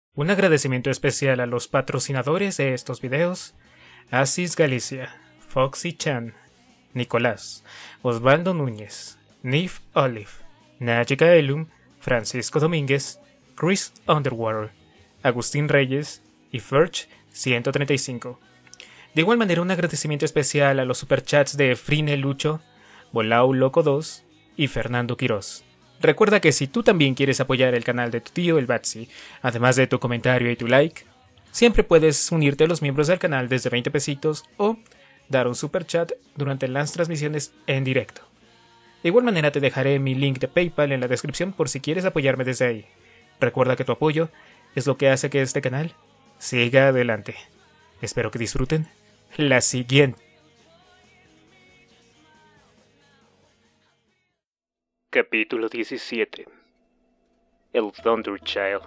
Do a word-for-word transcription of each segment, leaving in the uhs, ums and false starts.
Un agradecimiento especial a los patrocinadores de estos videos: Asis Galicia, Foxy Chan, Nicolás, Osvaldo Núñez, Nif Olive, Najika Elum, Francisco Domínguez, Chris Underwater, Agustín Reyes y Ferch ciento treinta y cinco. De igual manera, un agradecimiento especial a los superchats de Frine Lucho, Bolau Loco dos y Fernando Quirós. Recuerda que si tú también quieres apoyar el canal de tu tío el Batsi, además de tu comentario y tu like, siempre puedes unirte a los miembros del canal desde veinte pesitos o dar un superchat durante las transmisiones en directo. De igual manera te dejaré mi link de PayPal en la descripción por si quieres apoyarme desde ahí. Recuerda que tu apoyo es lo que hace que este canal siga adelante. Espero que disfruten la siguiente. Capítulo diecisiete. El Thunder Child.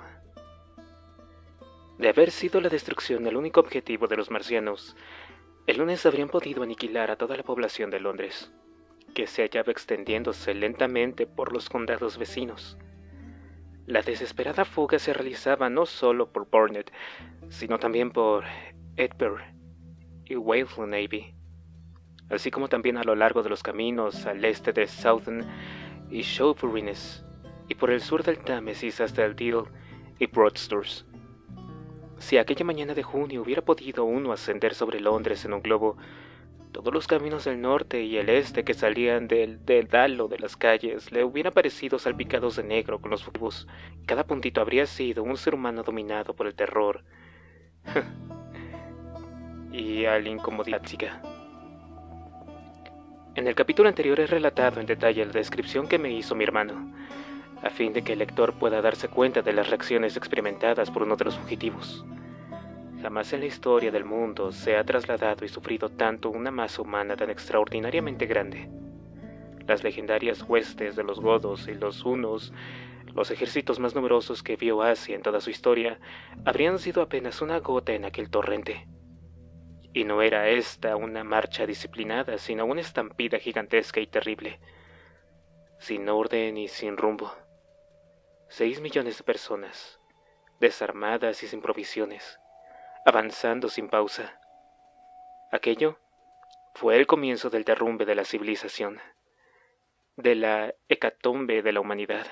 De haber sido la destrucción el único objetivo de los marcianos, el lunes habrían podido aniquilar a toda la población de Londres, que se hallaba extendiéndose lentamente por los condados vecinos. La desesperada fuga se realizaba no solo por Barnet, sino también por Edinburgh y Wayland Abbey, así como también a lo largo de los caminos al este de Southend y Shoeburyness, y por el sur del Támesis hasta el Deal y Broadstairs. Si aquella mañana de junio hubiera podido uno ascender sobre Londres en un globo, todos los caminos del norte y el este que salían del dédalo de las calles le hubieran parecido salpicados de negro con los fuegos. Cada puntito habría sido un ser humano dominado por el terror y a la incomodidad. En el capítulo anterior he relatado en detalle la descripción que me hizo mi hermano, a fin de que el lector pueda darse cuenta de las reacciones experimentadas por uno de los fugitivos. Jamás en la historia del mundo se ha trasladado y sufrido tanto una masa humana tan extraordinariamente grande. Las legendarias huestes de los godos y los hunos, los ejércitos más numerosos que vio Asia en toda su historia, habrían sido apenas una gota en aquel torrente. Y no era esta una marcha disciplinada, sino una estampida gigantesca y terrible, sin orden y sin rumbo. Seis millones de personas, desarmadas y sin provisiones, avanzando sin pausa. Aquello fue el comienzo del derrumbe de la civilización, de la hecatombe de la humanidad.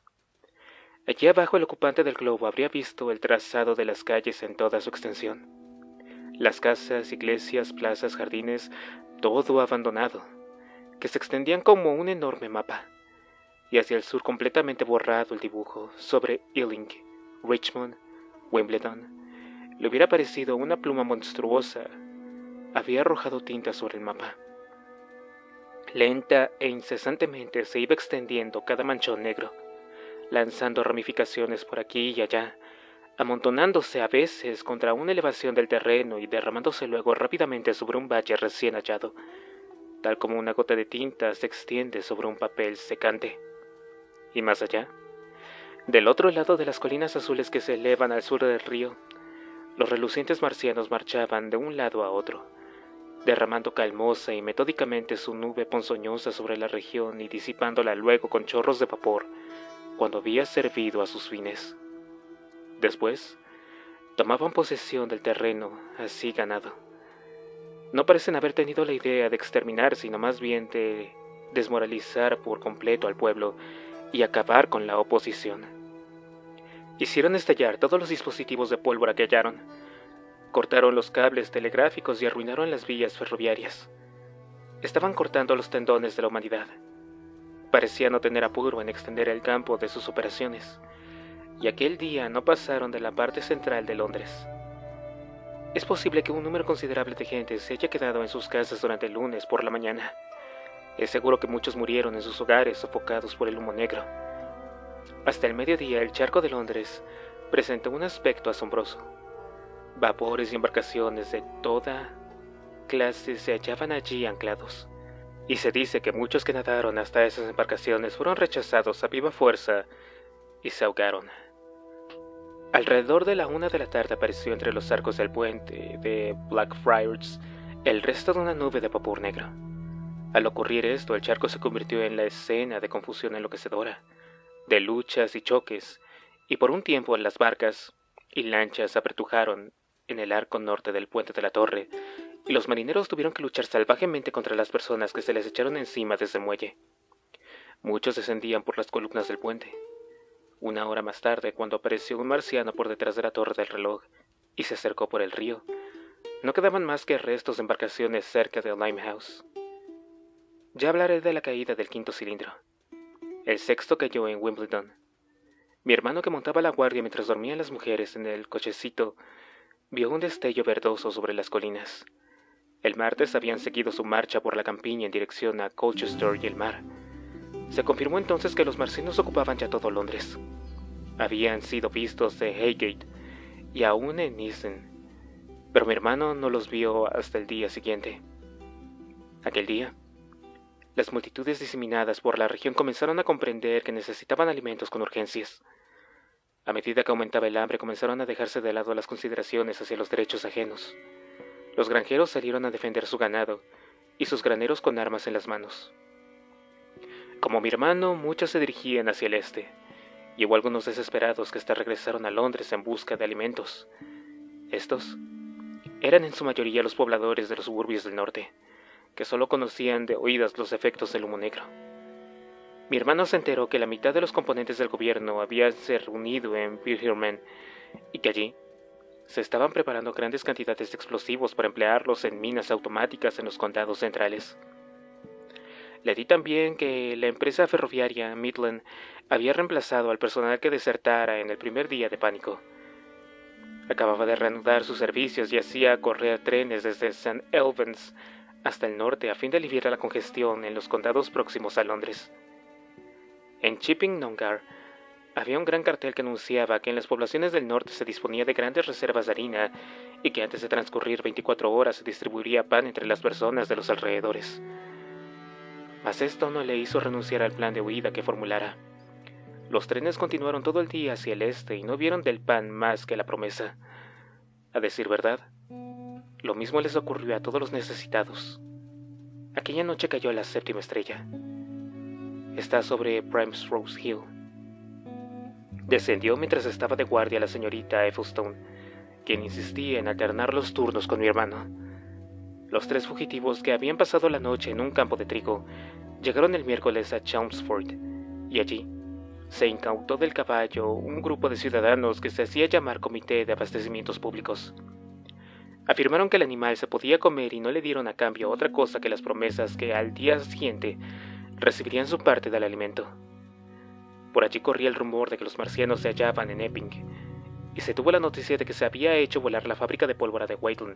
Allí abajo el ocupante del globo habría visto el trazado de las calles en toda su extensión. Las casas, iglesias, plazas, jardines, todo abandonado, que se extendían como un enorme mapa, y hacia el sur completamente borrado el dibujo sobre Ealing, Richmond, Wimbledon. Le hubiera parecido una pluma monstruosa. Había arrojado tinta sobre el mapa. Lenta e incesantemente se iba extendiendo cada manchón negro, lanzando ramificaciones por aquí y allá, amontonándose a veces contra una elevación del terreno y derramándose luego rápidamente sobre un valle recién hallado, tal como una gota de tinta se extiende sobre un papel secante. Y más allá, del otro lado de las colinas azules que se elevan al sur del río, los relucientes marcianos marchaban de un lado a otro, derramando calmosa y metódicamente su nube ponzoñosa sobre la región y disipándola luego con chorros de vapor cuando había servido a sus fines. Después, tomaban posesión del terreno así ganado. No parecen haber tenido la idea de exterminar, sino más bien de desmoralizar por completo al pueblo y acabar con la oposición. Hicieron estallar todos los dispositivos de pólvora que hallaron, cortaron los cables telegráficos y arruinaron las vías ferroviarias. Estaban cortando los tendones de la humanidad. Parecían no tener apuro en extender el campo de sus operaciones, y aquel día no pasaron de la parte central de Londres. Es posible que un número considerable de gente se haya quedado en sus casas durante el lunes por la mañana. Es seguro que muchos murieron en sus hogares sofocados por el humo negro. Hasta el mediodía el charco de Londres presentó un aspecto asombroso. Vapores y embarcaciones de toda clase se hallaban allí anclados, y se dice que muchos que nadaron hasta esas embarcaciones fueron rechazados a viva fuerza y se ahogaron. Alrededor de la una de la tarde apareció entre los arcos del puente de Blackfriars el resto de una nube de vapor negro. Al ocurrir esto, el charco se convirtió en la escena de confusión enloquecedora, de luchas y choques, y por un tiempo las barcas, y lanchas apretujaron en el arco norte del puente de la torre, y los marineros tuvieron que luchar salvajemente contra las personas que se les echaron encima desde el muelle. Muchos descendían por las columnas del puente. Una hora más tarde, cuando apareció un marciano por detrás de la torre del reloj y se acercó por el río, no quedaban más que restos de embarcaciones cerca de Limehouse. Ya hablaré de la caída del quinto cilindro. El sexto cayó en Wimbledon. Mi hermano, que montaba la guardia mientras dormían las mujeres en el cochecito, vio un destello verdoso sobre las colinas. El martes habían seguido su marcha por la campiña en dirección a Colchester y el mar. Se confirmó entonces que los marcianos ocupaban ya todo Londres. Habían sido vistos de Highgate y aún en Easton, pero mi hermano no los vio hasta el día siguiente. Aquel día, las multitudes diseminadas por la región comenzaron a comprender que necesitaban alimentos con urgencias. A medida que aumentaba el hambre, comenzaron a dejarse de lado las consideraciones hacia los derechos ajenos. Los granjeros salieron a defender su ganado y sus graneros con armas en las manos. Como mi hermano, muchos se dirigían hacia el este, y hubo algunos desesperados que hasta regresaron a Londres en busca de alimentos. Estos eran en su mayoría los pobladores de los suburbios del norte, que solo conocían de oídas los efectos del humo negro. Mi hermano se enteró que la mitad de los componentes del gobierno habían se reunido en Birmingham y que allí se estaban preparando grandes cantidades de explosivos para emplearlos en minas automáticas en los condados centrales. Le di también que la empresa ferroviaria Midland había reemplazado al personal que desertara en el primer día de pánico. Acababa de reanudar sus servicios y hacía correr trenes desde Saint Albans hasta el norte a fin de aliviar la congestión en los condados próximos a Londres. En Chipping Nongar había un gran cartel que anunciaba que en las poblaciones del norte se disponía de grandes reservas de harina y que antes de transcurrir veinticuatro horas se distribuiría pan entre las personas de los alrededores. Mas esto no le hizo renunciar al plan de huida que formulara. Los trenes continuaron todo el día hacia el este y no vieron del pan más que la promesa. A decir verdad, lo mismo les ocurrió a todos los necesitados. Aquella noche cayó la séptima estrella. Está sobre Primrose Hill. Descendió mientras estaba de guardia la señorita Efflestone, quien insistía en alternar los turnos con mi hermano. Los tres fugitivos que habían pasado la noche en un campo de trigo llegaron el miércoles a Chelmsford, y allí se incautó del caballo un grupo de ciudadanos que se hacía llamar Comité de Abastecimientos Públicos. Afirmaron que el animal se podía comer y no le dieron a cambio otra cosa que las promesas que al día siguiente recibirían su parte del alimento. Por allí corría el rumor de que los marcianos se hallaban en Epping, y se tuvo la noticia de que se había hecho volar la fábrica de pólvora de Wheaton,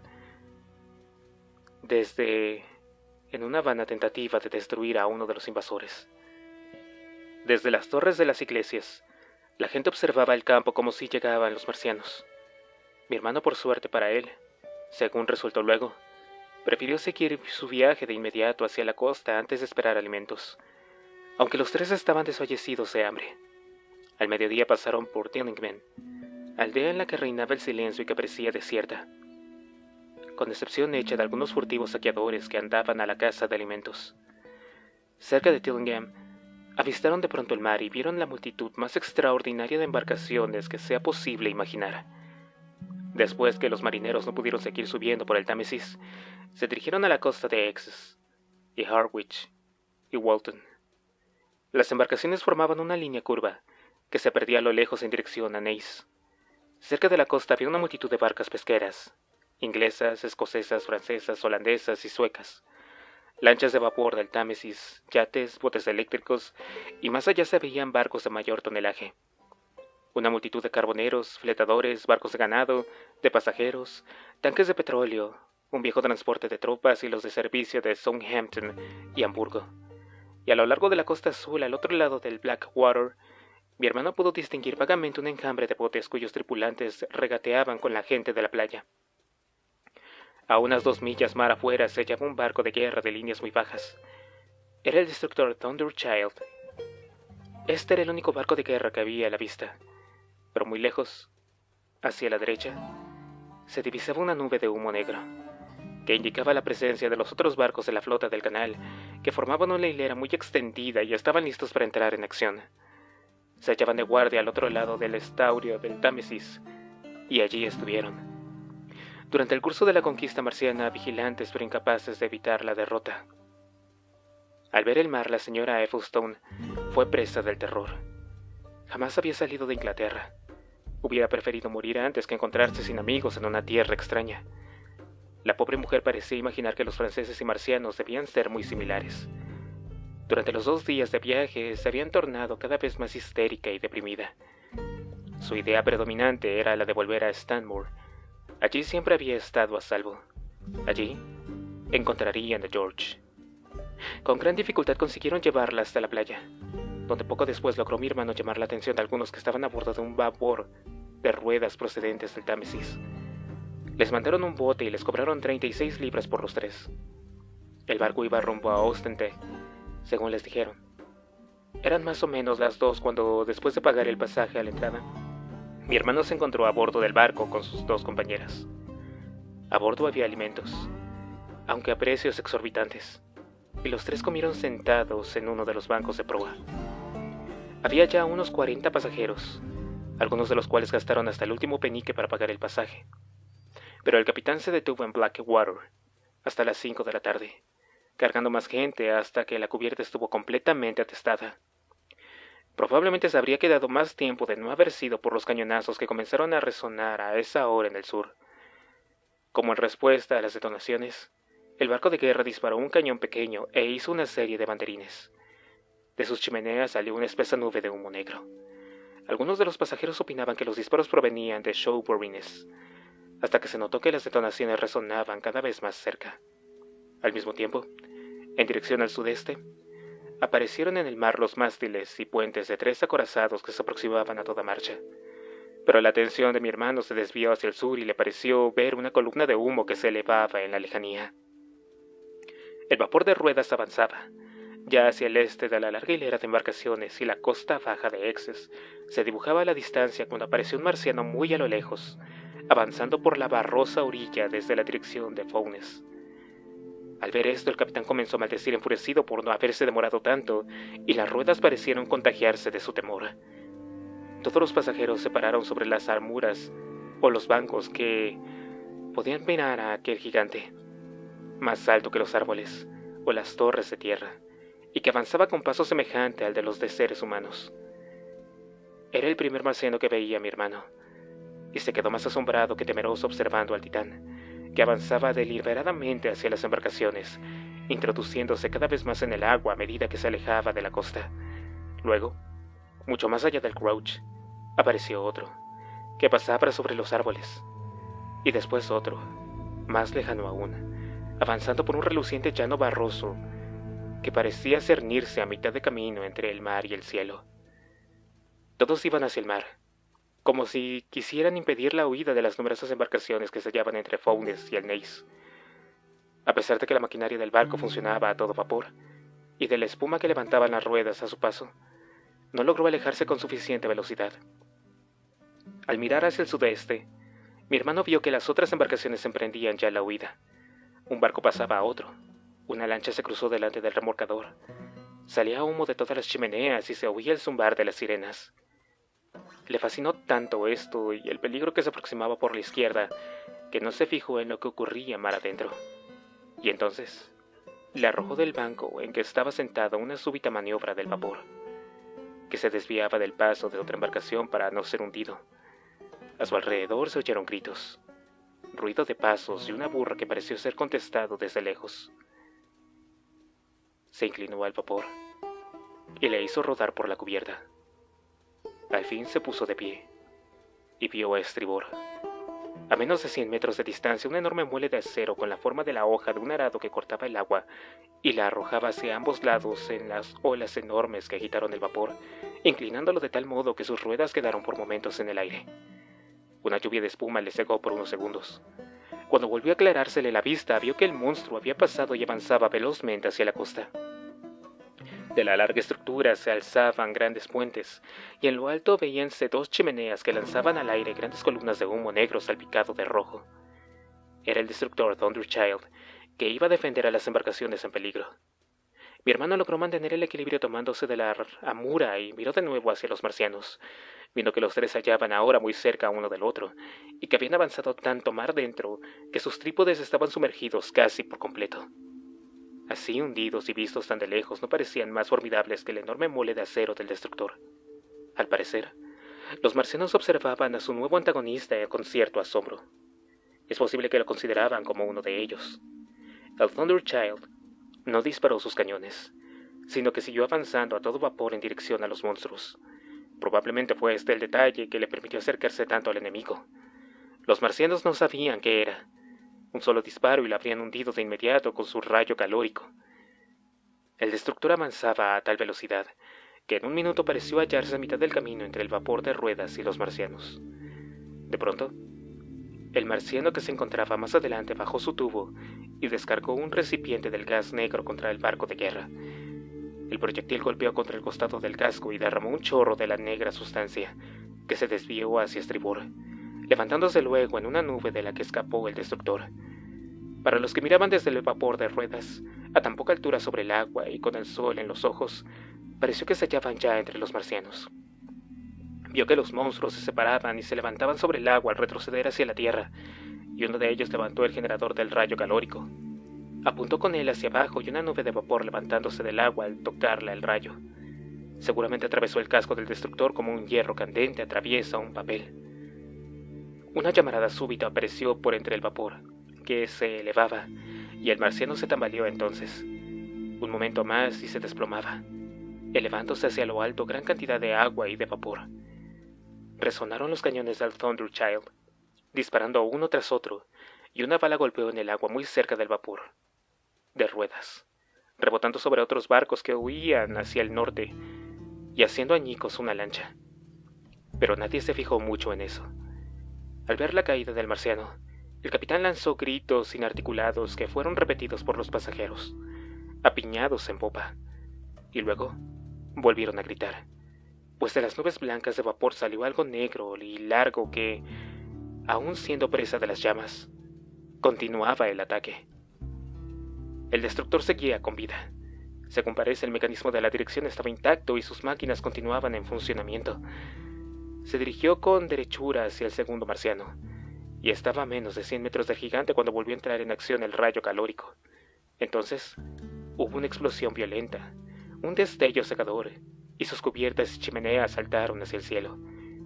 desde en una vana tentativa de destruir a uno de los invasores. Desde las torres de las iglesias, la gente observaba el campo como si llegaban los marcianos. Mi hermano, por suerte para él, según resultó luego, prefirió seguir su viaje de inmediato hacia la costa antes de esperar alimentos, aunque los tres estaban desfallecidos de hambre. Al mediodía pasaron por Dillingham, aldea en la que reinaba el silencio y que parecía desierta, con excepción hecha de algunos furtivos saqueadores que andaban a la caza de alimentos. Cerca de Dillingham, avistaron de pronto el mar y vieron la multitud más extraordinaria de embarcaciones que sea posible imaginar. Después que los marineros no pudieron seguir subiendo por el Támesis, se dirigieron a la costa de Essex, y Harwich, y Walton. Las embarcaciones formaban una línea curva, que se perdía a lo lejos en dirección a Naas. Cerca de la costa había una multitud de barcas pesqueras, inglesas, escocesas, francesas, holandesas y suecas, lanchas de vapor del Támesis, yates, botes eléctricos, y más allá se veían barcos de mayor tonelaje. Una multitud de carboneros, fletadores, barcos de ganado, de pasajeros, tanques de petróleo, un viejo transporte de tropas y los de servicio de Southampton y Hamburgo. Y a lo largo de la costa azul, al otro lado del Blackwater, mi hermano pudo distinguir vagamente un enjambre de botes cuyos tripulantes regateaban con la gente de la playa. A unas dos millas mar afuera se hallaba un barco de guerra de líneas muy bajas. Era el destructor Thunderchild. Este era el único barco de guerra que había a la vista, pero muy lejos, hacia la derecha, se divisaba una nube de humo negro, que indicaba la presencia de los otros barcos de la flota del canal, que formaban una hilera muy extendida y estaban listos para entrar en acción. Se hallaban de guardia al otro lado del estuario del Támesis, Y allí estuvieron. Durante el curso de la conquista marciana, vigilantes pero incapaces de evitar la derrota. Al ver el mar, la señora Ecclestone fue presa del terror. Jamás había salido de Inglaterra. Hubiera preferido morir antes que encontrarse sin amigos en una tierra extraña. La pobre mujer parecía imaginar que los franceses y marcianos debían ser muy similares. Durante los dos días de viaje se habían tornado cada vez más histérica y deprimida. Su idea predominante era la de volver a Stanmore. Allí siempre había estado a salvo. Allí encontrarían a George. Con gran dificultad consiguieron llevarla hasta la playa, donde poco después logró mi hermano llamar la atención de algunos que estaban a bordo de un vapor de ruedas procedentes del Támesis. Les mandaron un bote y les cobraron treinta y seis libras por los tres. El barco iba rumbo a Ostende, según les dijeron. Eran más o menos las dos cuando, después de pagar el pasaje a la entrada, mi hermano se encontró a bordo del barco con sus dos compañeras. A bordo había alimentos, aunque a precios exorbitantes, y los tres comieron sentados en uno de los bancos de proa. Había ya unos cuarenta pasajeros, algunos de los cuales gastaron hasta el último penique para pagar el pasaje. Pero el capitán se detuvo en Blackwater hasta las cinco de la tarde, cargando más gente hasta que la cubierta estuvo completamente atestada. Probablemente se habría quedado más tiempo de no haber sido por los cañonazos que comenzaron a resonar a esa hora en el sur. Como en respuesta a las detonaciones, el barco de guerra disparó un cañón pequeño e hizo una serie de banderines. De sus chimeneas salió una espesa nube de humo negro. Algunos de los pasajeros opinaban que los disparos provenían de Shoeburyness, hasta que se notó que las detonaciones resonaban cada vez más cerca. Al mismo tiempo, en dirección al sudeste, aparecieron en el mar los mástiles y puentes de tres acorazados que se aproximaban a toda marcha. Pero la atención de mi hermano se desvió hacia el sur y le pareció ver una columna de humo que se elevaba en la lejanía. El vapor de ruedas avanzaba, ya hacia el este de la larga hilera de embarcaciones, y la costa baja de Essex se dibujaba a la distancia cuando apareció un marciano muy a lo lejos, avanzando por la barrosa orilla desde la dirección de Foulnes. Al ver esto, el capitán comenzó a maldecir enfurecido por no haberse demorado tanto, y las ruedas parecieron contagiarse de su temor. Todos los pasajeros se pararon sobre las armuras o los bancos que podían mirar a aquel gigante, más alto que los árboles o las torres de tierra, y que avanzaba con paso semejante al de los de seres humanos. Era el primer marciano que veía a mi hermano, y se quedó más asombrado que temeroso observando al titán, que avanzaba deliberadamente hacia las embarcaciones, introduciéndose cada vez más en el agua a medida que se alejaba de la costa. Luego, mucho más allá del Crouch, apareció otro, que pasaba sobre los árboles, y después otro, más lejano aún, avanzando por un reluciente llano barroso que parecía cernirse a mitad de camino entre el mar y el cielo. Todos iban hacia el mar, como si quisieran impedir la huida de las numerosas embarcaciones que se hallaban entre Foulnes y el Naze. A pesar de que la maquinaria del barco funcionaba a todo vapor, y de la espuma que levantaban las ruedas a su paso, no logró alejarse con suficiente velocidad. Al mirar hacia el sudeste, mi hermano vio que las otras embarcaciones emprendían ya la huida. Un barco pasaba a otro, una lancha se cruzó delante del remolcador, salía humo de todas las chimeneas y se oía el zumbar de las sirenas. Le fascinó tanto esto y el peligro que se aproximaba por la izquierda, que no se fijó en lo que ocurría mar adentro. Y entonces, le arrojó del banco en que estaba sentado una súbita maniobra del vapor, que se desviaba del paso de otra embarcación para no ser hundido. A su alrededor se oyeron gritos, ruido de pasos y una burra que pareció ser contestado desde lejos. Se inclinó al vapor y le hizo rodar por la cubierta. Al fin se puso de pie y vio a estribor, a menos de cien metros de distancia, una enorme muelle de acero con la forma de la hoja de un arado que cortaba el agua y la arrojaba hacia ambos lados en las olas enormes que agitaron el vapor, inclinándolo de tal modo que sus ruedas quedaron por momentos en el aire. Una lluvia de espuma le cegó por unos segundos. Cuando volvió a aclarársele la vista, vio que el monstruo había pasado y avanzaba velozmente hacia la costa. De la larga estructura se alzaban grandes puentes, y en lo alto veíanse dos chimeneas que lanzaban al aire grandes columnas de humo negro salpicado de rojo. Era el destructor Thunderchild, que iba a defender a las embarcaciones en peligro. Mi hermano logró mantener el equilibrio tomándose de la amura y miró de nuevo hacia los marcianos, viendo que los tres se hallaban ahora muy cerca uno del otro, y que habían avanzado tanto mar dentro que sus trípodes estaban sumergidos casi por completo. Así, hundidos y vistos tan de lejos, no parecían más formidables que el enorme mole de acero del destructor. Al parecer, los marcianos observaban a su nuevo antagonista con cierto asombro. Es posible que lo consideraban como uno de ellos. El Thunderchild no disparó sus cañones, sino que siguió avanzando a todo vapor en dirección a los monstruos. Probablemente fue este el detalle que le permitió acercarse tanto al enemigo. Los marcianos no sabían qué era. Un solo disparo y lo habrían hundido de inmediato con su rayo calórico. El destructor avanzaba a tal velocidad que en un minuto pareció hallarse a mitad del camino entre el vapor de ruedas y los marcianos. De pronto, el marciano que se encontraba más adelante bajó su tubo y descargó un recipiente del gas negro contra el barco de guerra. El proyectil golpeó contra el costado del casco y derramó un chorro de la negra sustancia, que se desvió hacia estribor, levantándose luego en una nube de la que escapó el destructor. Para los que miraban desde el vapor de ruedas, a tan poca altura sobre el agua y con el sol en los ojos, pareció que se hallaban ya entre los marcianos. Vio que los monstruos se separaban y se levantaban sobre el agua al retroceder hacia la tierra, y uno de ellos levantó el generador del rayo calórico. Apuntó con él hacia abajo y una nube de vapor levantándose del agua al tocarla el rayo. Seguramente atravesó el casco del destructor como un hierro candente atraviesa un papel. Una llamarada súbita apareció por entre el vapor, que se elevaba, y el marciano se tambaleó entonces. Un momento más y se desplomaba, elevándose hacia lo alto gran cantidad de agua y de vapor. Resonaron los cañones del Thunderchild, disparando uno tras otro, y una bala golpeó en el agua muy cerca del vapor de ruedas, rebotando sobre otros barcos que huían hacia el norte y haciendo añicos una lancha. Pero nadie se fijó mucho en eso. Al ver la caída del marciano, el capitán lanzó gritos inarticulados que fueron repetidos por los pasajeros, apiñados en popa, y luego volvieron a gritar, pues de las nubes blancas de vapor salió algo negro y largo que, aún siendo presa de las llamas, continuaba el ataque. El destructor seguía con vida. Según parece, el mecanismo de la dirección estaba intacto y sus máquinas continuaban en funcionamiento. Se dirigió con derechura hacia el segundo marciano, y estaba a menos de cien metros del gigante cuando volvió a entrar en acción el rayo calórico. Entonces, hubo una explosión violenta, un destello secador, y sus cubiertas y chimeneas saltaron hacia el cielo.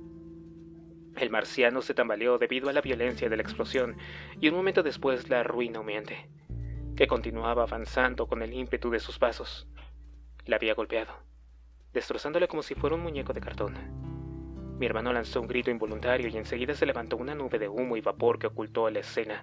El marciano se tambaleó debido a la violencia de la explosión, y un momento después la ruina humeante, que continuaba avanzando con el ímpetu de sus pasos, la había golpeado, destrozándole como si fuera un muñeco de cartón. Mi hermano lanzó un grito involuntario y enseguida se levantó una nube de humo y vapor que ocultó la escena.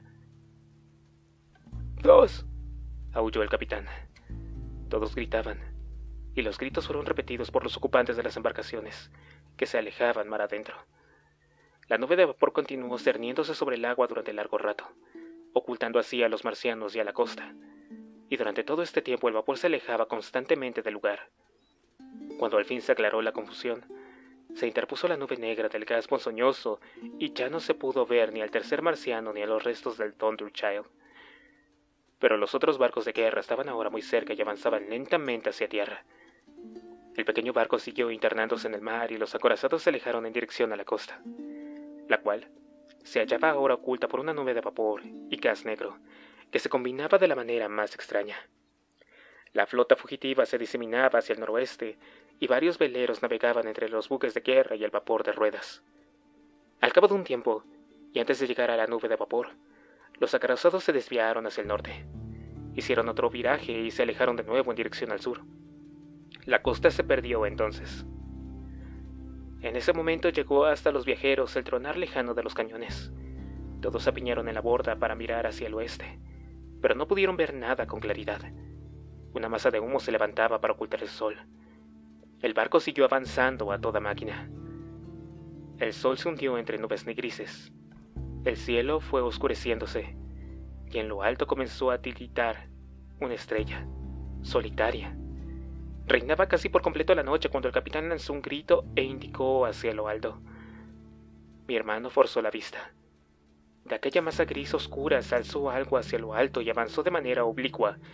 ¡Dos!, aulló el capitán. Todos gritaban, y los gritos fueron repetidos por los ocupantes de las embarcaciones, que se alejaban mar adentro. La nube de vapor continuó cerniéndose sobre el agua durante largo rato, ocultando así a los marcianos y a la costa, y durante todo este tiempo el vapor se alejaba constantemente del lugar. Cuando al fin se aclaró la confusión, se interpuso la nube negra del gas ponzoñoso y ya no se pudo ver ni al tercer marciano ni a los restos del Thunderchild. Pero los otros barcos de guerra estaban ahora muy cerca y avanzaban lentamente hacia tierra. El pequeño barco siguió internándose en el mar y los acorazados se alejaron en dirección a la costa, la cual se hallaba ahora oculta por una nube de vapor y gas negro que se combinaba de la manera más extraña. La flota fugitiva se diseminaba hacia el noroeste y varios veleros navegaban entre los buques de guerra y el vapor de ruedas. Al cabo de un tiempo, y antes de llegar a la nube de vapor, los acorazados se desviaron hacia el norte, hicieron otro viraje y se alejaron de nuevo en dirección al sur. La costa se perdió entonces. En ese momento llegó hasta los viajeros el tronar lejano de los cañones. Todos se apiñaron en la borda para mirar hacia el oeste, pero no pudieron ver nada con claridad. Una masa de humo se levantaba para ocultar el sol. El barco siguió avanzando a toda máquina. El sol se hundió entre nubes negrices. El cielo fue oscureciéndose, y en lo alto comenzó a tiritar una estrella, solitaria. Reinaba casi por completo la noche cuando el capitán lanzó un grito e indicó hacia lo alto. Mi hermano forzó la vista. De aquella masa gris oscura se alzó algo hacia lo alto y avanzó de manera oblicua,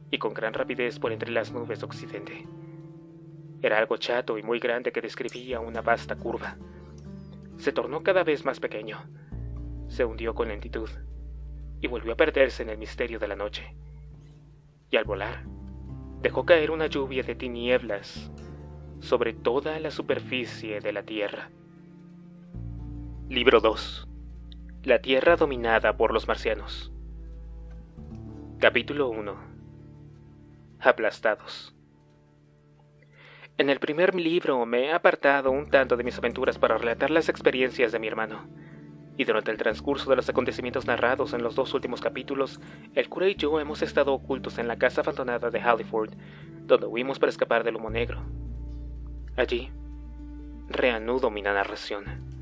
y con gran rapidez por entre las nubes de occidente. Era algo chato y muy grande que describía una vasta curva. Se tornó cada vez más pequeño, se hundió con lentitud y volvió a perderse en el misterio de la noche. Y al volar, dejó caer una lluvia de tinieblas sobre toda la superficie de la Tierra. Libro dos. La Tierra dominada por los marcianos. Capítulo uno. Aplastados. En el primer libro me he apartado un tanto de mis aventuras para relatar las experiencias de mi hermano, y durante el transcurso de los acontecimientos narrados en los dos últimos capítulos, el cura y yo hemos estado ocultos en la casa abandonada de Halliford, donde huimos para escapar del humo negro. Allí, reanudo mi narración.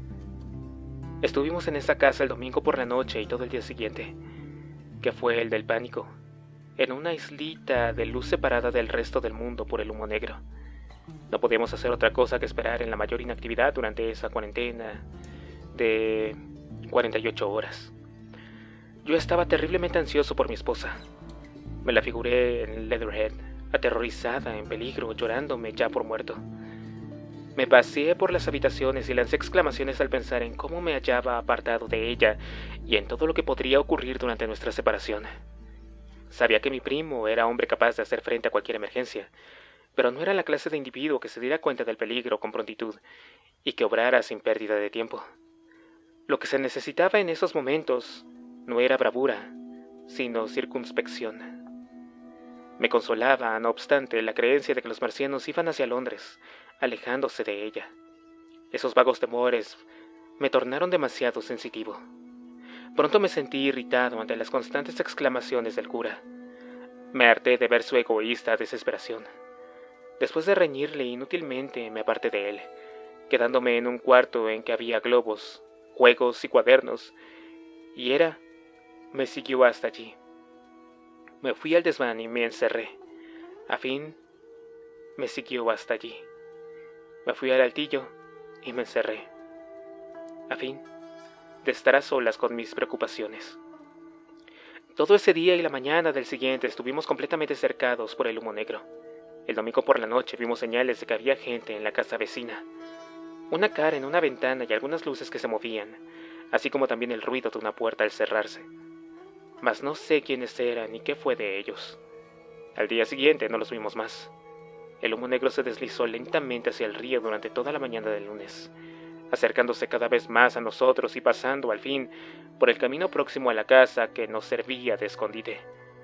Estuvimos en esa casa el domingo por la noche y todo el día siguiente, que fue el del pánico, en una islita de luz separada del resto del mundo por el humo negro. No podíamos hacer otra cosa que esperar en la mayor inactividad durante esa cuarentena de cuarenta y ocho horas. Yo estaba terriblemente ansioso por mi esposa. Me la figuré en Leatherhead, aterrorizada, en peligro, llorándome ya por muerto. Me paseé por las habitaciones y lancé exclamaciones al pensar en cómo me hallaba apartado de ella y en todo lo que podría ocurrir durante nuestra separación. Sabía que mi primo era hombre capaz de hacer frente a cualquier emergencia, pero no era la clase de individuo que se diera cuenta del peligro con prontitud y que obrara sin pérdida de tiempo. Lo que se necesitaba en esos momentos no era bravura, sino circunspección. Me consolaba, no obstante, la creencia de que los marcianos iban hacia Londres, alejándose de ella. Esos vagos temores me tornaron demasiado sensitivo. Pronto me sentí irritado ante las constantes exclamaciones del cura. Me harté de ver su egoísta desesperación. Después de reñirle inútilmente, me aparté de él, quedándome en un cuarto en que había globos, juegos y cuadernos, y Era me siguió hasta allí. Me fui al desván y me encerré. A fin, me siguió hasta allí. Me fui al altillo y me encerré. A fin de estar a solas con mis preocupaciones. Todo ese día y la mañana del siguiente estuvimos completamente cercados por el humo negro. El domingo por la noche vimos señales de que había gente en la casa vecina. Una cara en una ventana y algunas luces que se movían, así como también el ruido de una puerta al cerrarse. Mas no sé quiénes eran ni qué fue de ellos. Al día siguiente no los vimos más. El humo negro se deslizó lentamente hacia el río durante toda la mañana del lunes, acercándose cada vez más a nosotros y pasando, al fin, por el camino próximo a la casa que nos servía de escondite.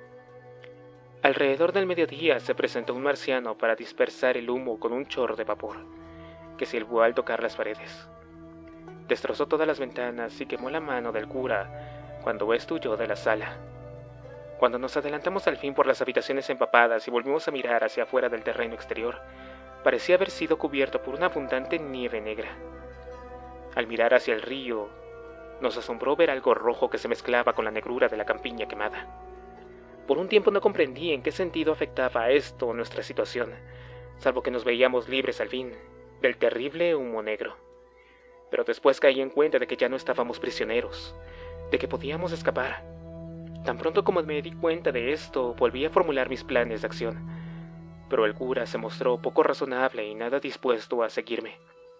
Alrededor del mediodía se presentó un marciano para dispersar el humo con un chorro de vapor, que silbó al tocar las paredes. Destrozó todas las ventanas y quemó la mano del cura cuando éste huyó de la sala. Cuando nos adelantamos al fin por las habitaciones empapadas y volvimos a mirar hacia afuera del terreno exterior, parecía haber sido cubierto por una abundante nieve negra. Al mirar hacia el río, nos asombró ver algo rojo que se mezclaba con la negrura de la campiña quemada. Por un tiempo no comprendí en qué sentido afectaba a esto nuestra situación, salvo que nos veíamos libres al fin del terrible humo negro. Pero después caí en cuenta de que ya no estábamos prisioneros, de que podíamos escapar. Tan pronto como me di cuenta de esto, volví a formular mis planes de acción, pero el cura se mostró poco razonable y nada dispuesto a seguirme.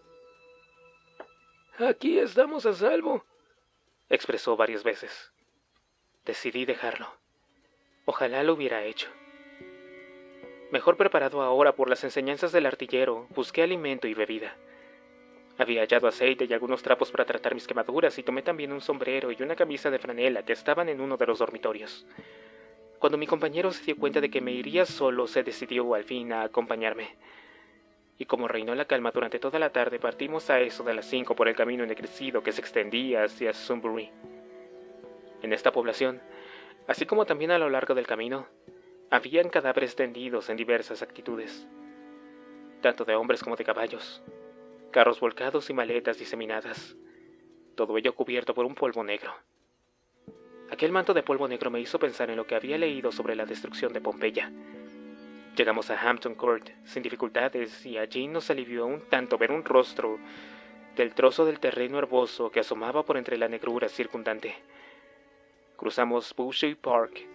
«Aquí estamos a salvo», expresó varias veces. Decidí dejarlo. Ojalá lo hubiera hecho. Mejor preparado ahora por las enseñanzas del artillero, busqué alimento y bebida. Había hallado aceite y algunos trapos para tratar mis quemaduras y tomé también un sombrero y una camisa de franela que estaban en uno de los dormitorios. Cuando mi compañero se dio cuenta de que me iría solo, se decidió al fin a acompañarme. Y como reinó la calma durante toda la tarde, partimos a eso de las cinco por el camino ennegrecido que se extendía hacia Sunbury. En esta población, así como también a lo largo del camino, habían cadáveres tendidos en diversas actitudes, tanto de hombres como de caballos, carros volcados y maletas diseminadas, todo ello cubierto por un polvo negro. Aquel manto de polvo negro me hizo pensar en lo que había leído sobre la destrucción de Pompeya. Llegamos a Hampton Court sin dificultades y allí nos alivió un tanto ver un rostro del trozo del terreno herboso que asomaba por entre la negrura circundante. Cruzamos Bushy Park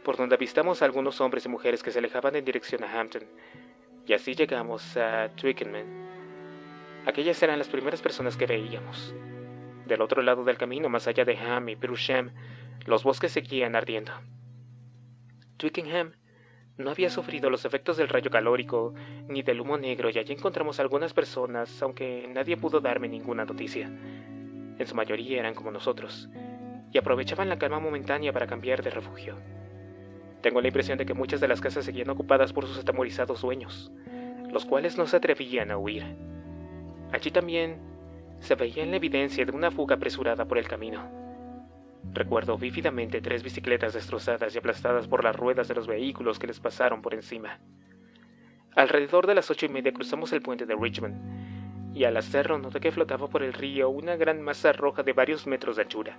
por donde avistamos a algunos hombres y mujeres que se alejaban en dirección a Hampton, y así llegamos a Twickenham. Aquellas eran las primeras personas que veíamos. Del otro lado del camino, más allá de Ham y Petersham, los bosques seguían ardiendo. Twickenham no había sufrido los efectos del rayo calórico ni del humo negro, y allí encontramos algunas personas, aunque nadie pudo darme ninguna noticia. En su mayoría eran como nosotros, y aprovechaban la calma momentánea para cambiar de refugio. Tengo la impresión de que muchas de las casas seguían ocupadas por sus atemorizados dueños, los cuales no se atrevían a huir. Allí también se veía la evidencia de una fuga apresurada por el camino. Recuerdo vívidamente tres bicicletas destrozadas y aplastadas por las ruedas de los vehículos que les pasaron por encima. Alrededor de las ocho y media cruzamos el puente de Richmond, y al hacerlo noté que flotaba por el río una gran masa roja de varios metros de anchura.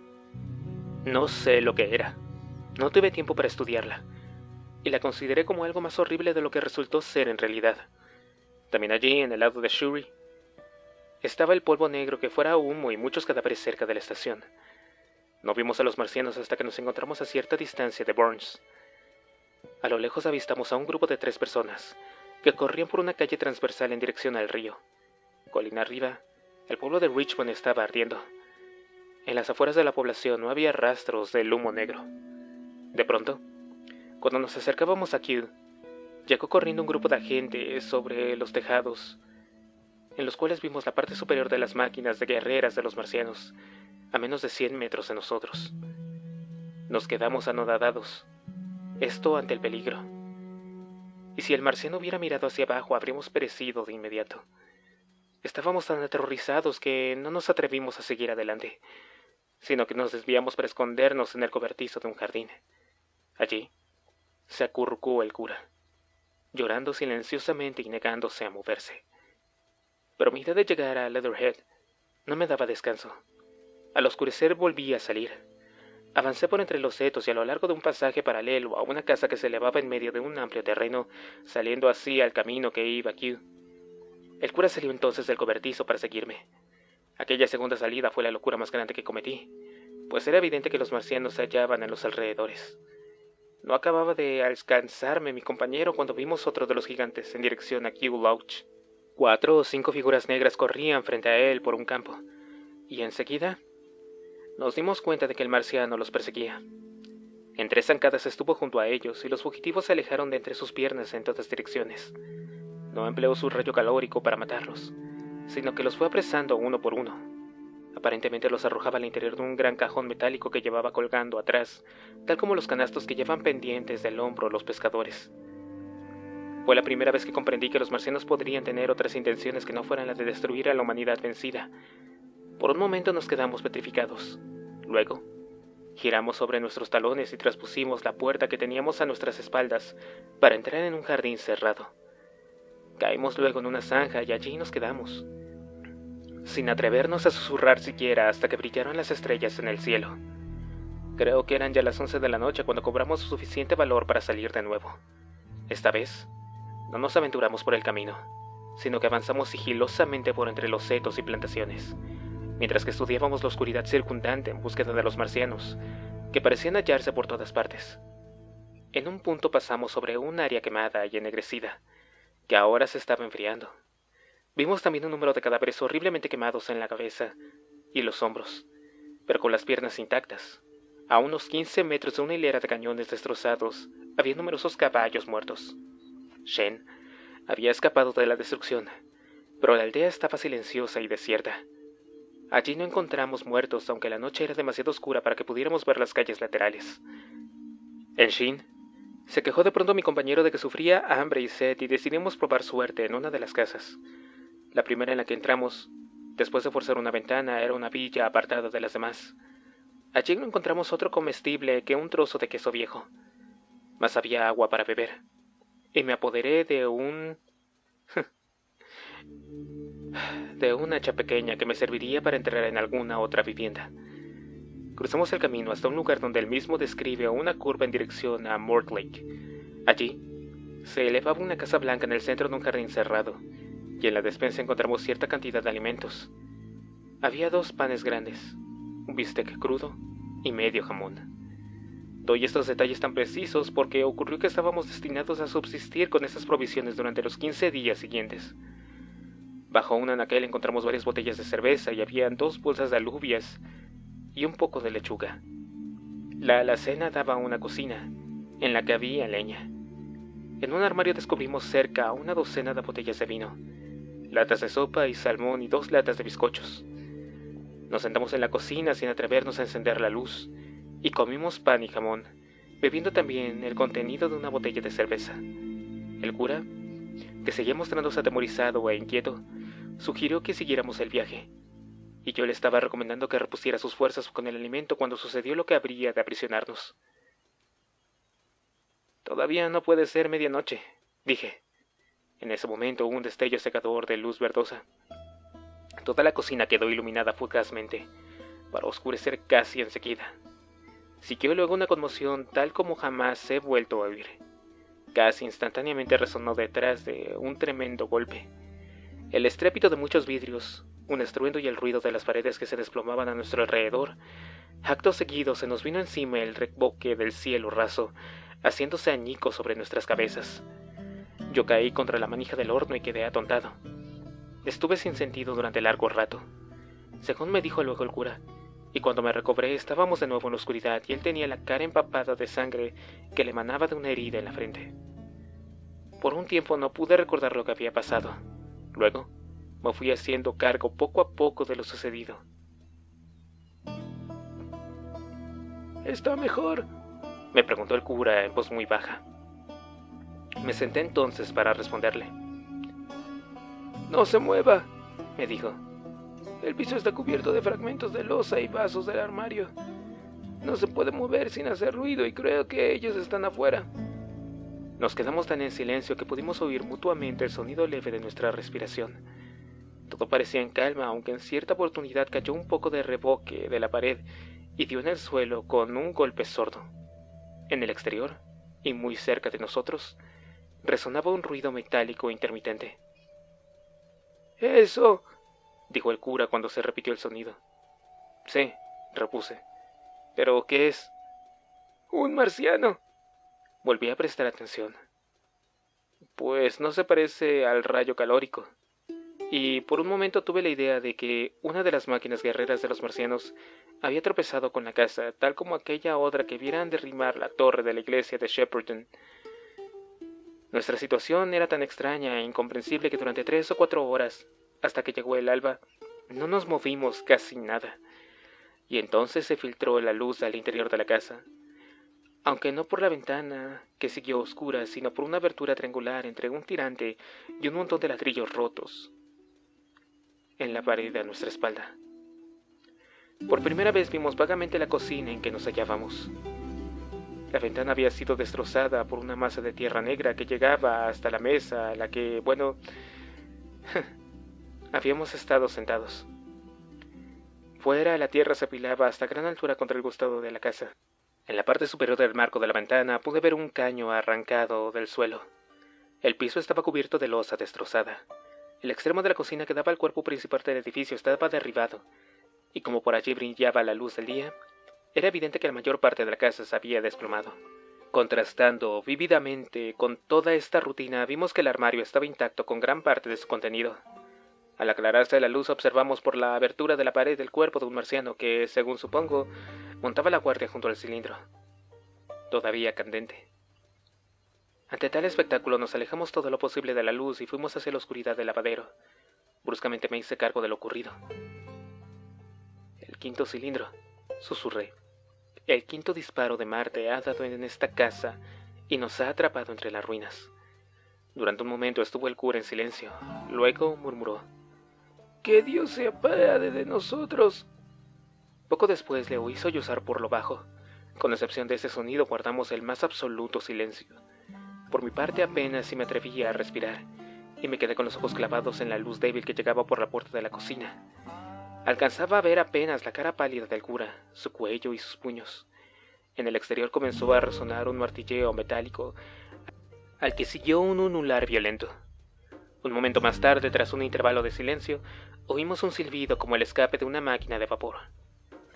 No sé lo que era. No tuve tiempo para estudiarla, y la consideré como algo más horrible de lo que resultó ser en realidad. También allí, en el lado de Shuri, estaba el polvo negro que fuera humo y muchos cadáveres cerca de la estación. No vimos a los marcianos hasta que nos encontramos a cierta distancia de Burns. A lo lejos avistamos a un grupo de tres personas que corrían por una calle transversal en dirección al río. Colina arriba, el pueblo de Richmond estaba ardiendo. En las afueras de la población no había rastros del humo negro. De pronto, cuando nos acercábamos a Kew, llegó corriendo un grupo de agentes sobre los tejados, en los cuales vimos la parte superior de las máquinas de guerreras de los marcianos, a menos de cien metros de nosotros. Nos quedamos anodadados, esto ante el peligro. Y si el marciano hubiera mirado hacia abajo, habríamos perecido de inmediato. Estábamos tan aterrorizados que no nos atrevimos a seguir adelante, sino que nos desviamos para escondernos en el cobertizo de un jardín. Allí se acurrucó el cura, llorando silenciosamente y negándose a moverse. Pero mi idea de llegar a Leatherhead no me daba descanso. Al oscurecer volví a salir. Avancé por entre los setos y a lo largo de un pasaje paralelo a una casa que se elevaba en medio de un amplio terreno, saliendo así al camino que iba a Kew. El cura salió entonces del cobertizo para seguirme. Aquella segunda salida fue la locura más grande que cometí, pues era evidente que los marcianos se hallaban en los alrededores. No acababa de alcanzarme mi compañero cuando vimos otro de los gigantes en dirección a Kew Lodge. Cuatro o cinco figuras negras corrían frente a él por un campo, y enseguida nos dimos cuenta de que el marciano los perseguía. En tres zancadas estuvo junto a ellos, y los fugitivos se alejaron de entre sus piernas en todas direcciones. No empleó su rayo calórico para matarlos, sino que los fue apresando uno por uno. Aparentemente los arrojaba al interior de un gran cajón metálico que llevaba colgando atrás, tal como los canastos que llevan pendientes del hombro los pescadores. Fue la primera vez que comprendí que los marcianos podrían tener otras intenciones que no fueran las de destruir a la humanidad vencida. Por un momento nos quedamos petrificados. Luego, giramos sobre nuestros talones y traspusimos la puerta que teníamos a nuestras espaldas para entrar en un jardín cerrado. Caímos luego en una zanja y allí nos quedamos, sin atrevernos a susurrar siquiera hasta que brillaron las estrellas en el cielo. Creo que eran ya las once de la noche cuando cobramos suficiente valor para salir de nuevo. Esta vez, no nos aventuramos por el camino, sino que avanzamos sigilosamente por entre los setos y plantaciones, mientras que estudiábamos la oscuridad circundante en búsqueda de los marcianos, que parecían hallarse por todas partes. En un punto pasamos sobre un área quemada y ennegrecida, que ahora se estaba enfriando. Vimos también un número de cadáveres horriblemente quemados en la cabeza y los hombros, pero con las piernas intactas. A unos quince metros de una hilera de cañones destrozados, había numerosos caballos muertos. Shen había escapado de la destrucción, pero la aldea estaba silenciosa y desierta. Allí no encontramos muertos, aunque la noche era demasiado oscura para que pudiéramos ver las calles laterales. En Shin se quejó de pronto mi compañero de que sufría hambre y sed, y decidimos probar suerte en una de las casas. La primera en la que entramos, después de forzar una ventana, era una villa apartada de las demás. Allí no encontramos otro comestible que un trozo de queso viejo, mas había agua para beber, y me apoderé de un... de un hacha pequeña que me serviría para entrar en alguna otra vivienda. Cruzamos el camino hasta un lugar donde él mismo describe una curva en dirección a Mortlake. Allí se elevaba una casa blanca en el centro de un jardín cerrado, y en la despensa encontramos cierta cantidad de alimentos. Había dos panes grandes, un bistec crudo y medio jamón. Doy estos detalles tan precisos porque ocurrió que estábamos destinados a subsistir con esas provisiones durante los quince días siguientes. Bajo un anaquel encontramos varias botellas de cerveza y había dos bolsas de alubias y un poco de lechuga. La alacena daba a una cocina, en la que había leña. En un armario descubrimos cerca una docena de botellas de vino, latas de sopa y salmón y dos latas de bizcochos. Nos sentamos en la cocina sin atrevernos a encender la luz, y comimos pan y jamón, bebiendo también el contenido de una botella de cerveza. El cura, que seguía mostrándose atemorizado e inquieto, sugirió que siguiéramos el viaje, y yo le estaba recomendando que repusiera sus fuerzas con el alimento cuando sucedió lo que habría de aprisionarnos. «Todavía no puede ser medianoche», dije. En ese momento hubo un destello secador de luz verdosa. Toda la cocina quedó iluminada fugazmente, para oscurecer casi enseguida. Siguió luego una conmoción tal como jamás he vuelto a oír. Casi instantáneamente resonó detrás de un tremendo golpe. El estrépito de muchos vidrios, un estruendo y el ruido de las paredes que se desplomaban a nuestro alrededor. Acto seguido se nos vino encima el reboque del cielo raso, haciéndose añicos sobre nuestras cabezas. Yo caí contra la manija del horno y quedé atontado. Estuve sin sentido durante largo rato, según me dijo luego el cura, y cuando me recobré estábamos de nuevo en la oscuridad y él tenía la cara empapada de sangre que le emanaba de una herida en la frente. Por un tiempo no pude recordar lo que había pasado. Luego me fui haciendo cargo poco a poco de lo sucedido. «¿Está mejor?», me preguntó el cura en voz muy baja. Me senté entonces para responderle. «No se mueva», me dijo. «El piso está cubierto de fragmentos de losa y vasos del armario. No se puede mover sin hacer ruido y creo que ellos están afuera». Nos quedamos tan en silencio que pudimos oír mutuamente el sonido leve de nuestra respiración. Todo parecía en calma, aunque en cierta oportunidad cayó un poco de reboque de la pared y dio en el suelo con un golpe sordo. En el exterior, y muy cerca de nosotros, resonaba un ruido metálico intermitente. «Eso», dijo el cura cuando se repitió el sonido. «Sí», repuse. «¿Pero qué es?» «Un marciano». Volví a prestar atención. Pues no se parece al rayo calórico. Y por un momento tuve la idea de que una de las máquinas guerreras de los marcianos había tropezado con la casa, tal como aquella otra que vieran derribar la torre de la iglesia de Shepperton. Nuestra situación era tan extraña e incomprensible que durante tres o cuatro horas, hasta que llegó el alba, no nos movimos casi nada. Y entonces se filtró la luz al interior de la casa, aunque no por la ventana, que siguió oscura, sino por una abertura triangular entre un tirante y un montón de ladrillos rotos en la pared a nuestra espalda. Por primera vez vimos vagamente la cocina en que nos hallábamos. La ventana había sido destrozada por una masa de tierra negra que llegaba hasta la mesa a la que, bueno, habíamos estado sentados. Fuera, la tierra se apilaba hasta gran altura contra el costado de la casa. En la parte superior del marco de la ventana pude ver un caño arrancado del suelo. El piso estaba cubierto de losa destrozada. El extremo de la cocina que daba al cuerpo principal del edificio estaba derribado, y como por allí brillaba la luz del día, era evidente que la mayor parte de la casa se había desplomado. Contrastando vívidamente con toda esta rutina, vimos que el armario estaba intacto con gran parte de su contenido. Al aclararse la luz observamos por la abertura de la pared el cuerpo de un marciano que, según supongo, montaba la guardia junto al cilindro, todavía candente. Ante tal espectáculo nos alejamos todo lo posible de la luz y fuimos hacia la oscuridad del lavadero. Bruscamente me hice cargo de lo ocurrido. «El quinto cilindro», susurré. «El quinto disparo de Marte ha dado en esta casa y nos ha atrapado entre las ruinas». Durante un momento estuvo el cura en silencio. Luego murmuró: «Que Dios se apiade de nosotros». Poco después le oí sollozar por lo bajo. Con excepción de ese sonido guardamos el más absoluto silencio. Por mi parte apenas si me atrevía a respirar, y me quedé con los ojos clavados en la luz débil que llegaba por la puerta de la cocina. Alcanzaba a ver apenas la cara pálida del cura, su cuello y sus puños. En el exterior comenzó a resonar un martilleo metálico, al que siguió un ulular violento. Un momento más tarde, tras un intervalo de silencio, oímos un silbido como el escape de una máquina de vapor.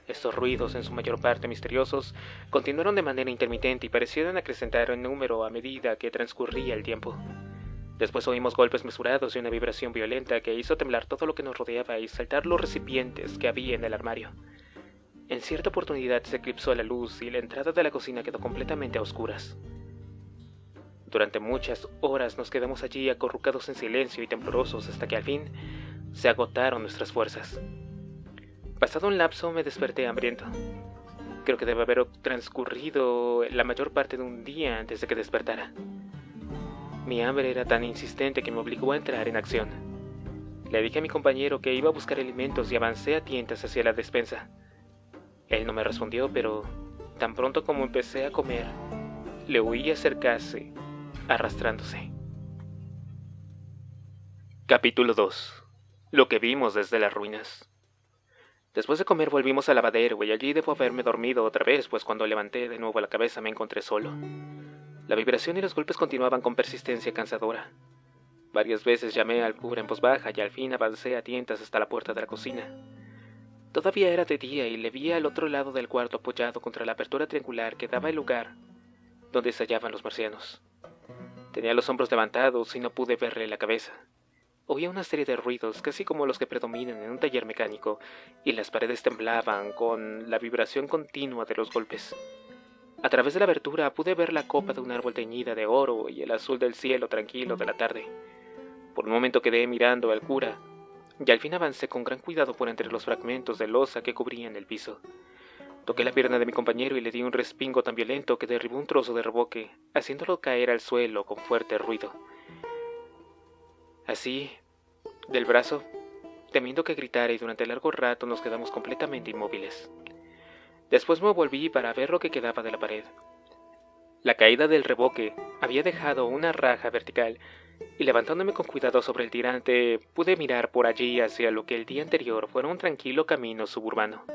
Estos ruidos, en su mayor parte misteriosos, continuaron de manera intermitente y parecieron acrecentar en número a medida que transcurría el tiempo. Después oímos golpes mesurados y una vibración violenta que hizo temblar todo lo que nos rodeaba y saltar los recipientes que había en el armario. En cierta oportunidad se eclipsó la luz y la entrada de la cocina quedó completamente a oscuras. Durante muchas horas nos quedamos allí acurrucados en silencio y temblorosos hasta que al fin se agotaron nuestras fuerzas. Pasado un lapso me desperté hambriento. Creo que debe haber transcurrido la mayor parte de un día antes de que despertara. Mi hambre era tan insistente que me obligó a entrar en acción. Le dije a mi compañero que iba a buscar alimentos y avancé a tientas hacia la despensa. Él no me respondió, pero tan pronto como empecé a comer, le oí acercarse, arrastrándose. Capítulo dos. Lo que vimos desde las ruinas. Después de comer volvimos al lavadero y allí debo haberme dormido otra vez, pues cuando levanté de nuevo la cabeza me encontré solo. La vibración y los golpes continuaban con persistencia cansadora. Varias veces llamé al cura en voz baja y al fin avancé a tientas hasta la puerta de la cocina. Todavía era de día y le vi al otro lado del cuarto apoyado contra la apertura triangular que daba el lugar donde se hallaban los marcianos. Tenía los hombros levantados y no pude verle la cabeza. Oía una serie de ruidos, casi como los que predominan en un taller mecánico, y las paredes temblaban con la vibración continua de los golpes. A través de la abertura pude ver la copa de un árbol teñida de oro y el azul del cielo tranquilo de la tarde. Por un momento quedé mirando al cura, y al fin avancé con gran cuidado por entre los fragmentos de losa que cubrían el piso. Toqué la pierna de mi compañero y le di un respingo tan violento que derribó un trozo de reboque, haciéndolo caer al suelo con fuerte ruido. Así, del brazo, temiendo que gritara, y durante largo rato nos quedamos completamente inmóviles. Después me volví para ver lo que quedaba de la pared. La caída del reboque había dejado una raja vertical, y levantándome con cuidado sobre el tirante, pude mirar por allí hacia lo que el día anterior fuera un tranquilo camino suburbano.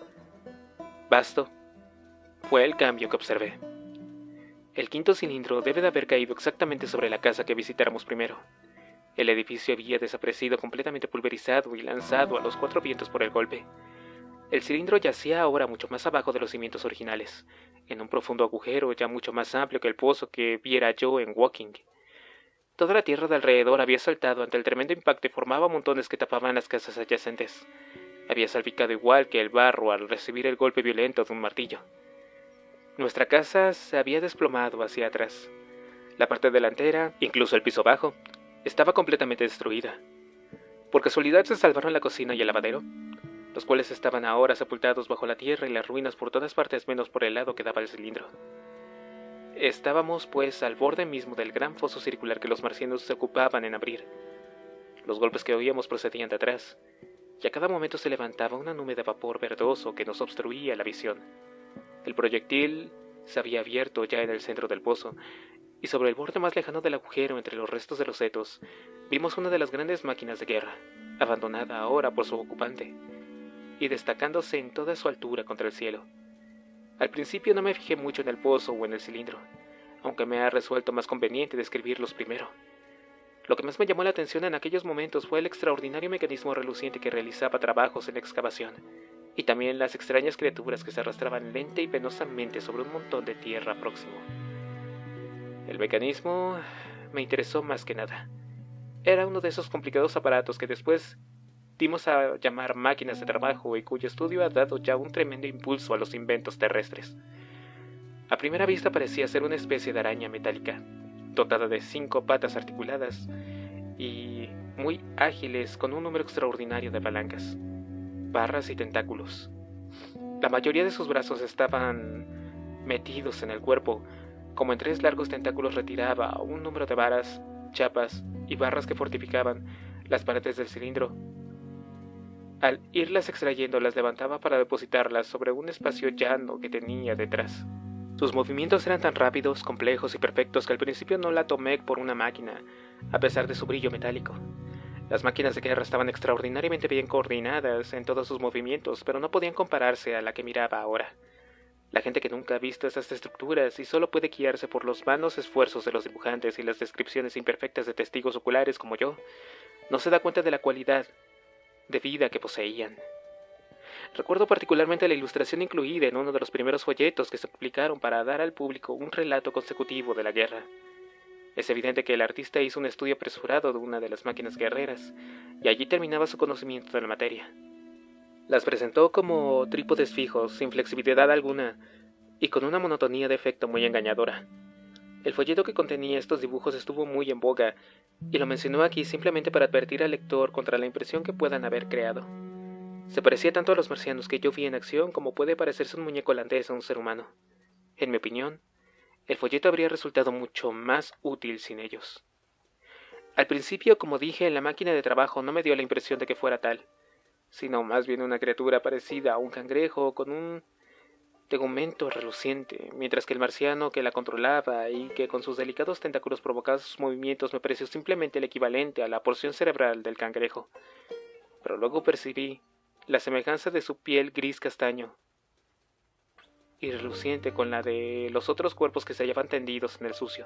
Basto fue el cambio que observé. El quinto cilindro debe de haber caído exactamente sobre la casa que visitáramos primero. El edificio había desaparecido completamente pulverizado y lanzado a los cuatro vientos por el golpe. El cilindro yacía ahora mucho más abajo de los cimientos originales, en un profundo agujero ya mucho más amplio que el pozo que viera yo en Woking. Toda la tierra de alrededor había saltado ante el tremendo impacto y formaba montones que tapaban las casas adyacentes. Había salpicado igual que el barro al recibir el golpe violento de un martillo. Nuestra casa se había desplomado hacia atrás. La parte delantera, incluso el piso bajo, estaba completamente destruida. Por casualidad se salvaron la cocina y el lavadero, los cuales estaban ahora sepultados bajo la tierra y las ruinas por todas partes menos por el lado que daba el cilindro. Estábamos, pues, al borde mismo del gran foso circular que los marcianos se ocupaban en abrir. Los golpes que oíamos procedían de atrás, y a cada momento se levantaba una nube de vapor verdoso que nos obstruía la visión. El proyectil se había abierto ya en el centro del pozo, y sobre el borde más lejano del agujero entre los restos de los setos, vimos una de las grandes máquinas de guerra, abandonada ahora por su ocupante, y destacándose en toda su altura contra el cielo. Al principio no me fijé mucho en el pozo o en el cilindro, aunque me ha resuelto más conveniente describirlos primero. Lo que más me llamó la atención en aquellos momentos fue el extraordinario mecanismo reluciente que realizaba trabajos en la excavación, y también las extrañas criaturas que se arrastraban lenta y penosamente sobre un montón de tierra próximo. El mecanismo me interesó más que nada. Era uno de esos complicados aparatos que después dimos a llamar máquinas de trabajo y cuyo estudio ha dado ya un tremendo impulso a los inventos terrestres. A primera vista parecía ser una especie de araña metálica, dotada de cinco patas articuladas y muy ágiles con un número extraordinario de palancas, barras y tentáculos. La mayoría de sus brazos estaban metidos en el cuerpo, como en tres largos tentáculos retiraba un número de varas, chapas y barras que fortificaban las paredes del cilindro. Al irlas extrayendo, las levantaba para depositarlas sobre un espacio llano que tenía detrás. Sus movimientos eran tan rápidos, complejos y perfectos que al principio no la tomé por una máquina, a pesar de su brillo metálico. Las máquinas de guerra estaban extraordinariamente bien coordinadas en todos sus movimientos, pero no podían compararse a la que miraba ahora. La gente que nunca ha visto esas estructuras y solo puede guiarse por los vanos esfuerzos de los dibujantes y las descripciones imperfectas de testigos oculares como yo, no se da cuenta de la cualidad de vida que poseían. Recuerdo particularmente la ilustración incluida en uno de los primeros folletos que se publicaron para dar al público un relato consecutivo de la guerra. Es evidente que el artista hizo un estudio apresurado de una de las máquinas guerreras, y allí terminaba su conocimiento de la materia. Las presentó como trípodes fijos, sin flexibilidad alguna, y con una monotonía de efecto muy engañadora. El folleto que contenía estos dibujos estuvo muy en boga, y lo mencionó aquí simplemente para advertir al lector contra la impresión que puedan haber creado. Se parecía tanto a los marcianos que yo vi en acción como puede parecerse un muñeco holandés a un ser humano. En mi opinión, el folleto habría resultado mucho más útil sin ellos. Al principio, como dije, la máquina de trabajo no me dio la impresión de que fuera tal, sino más bien una criatura parecida a un cangrejo con un tegumento reluciente, mientras que el marciano que la controlaba y que con sus delicados tentáculos provocaba sus movimientos me pareció simplemente el equivalente a la porción cerebral del cangrejo. Pero luego percibí la semejanza de su piel gris castaño y reluciente con la de los otros cuerpos que se hallaban tendidos en el sucio.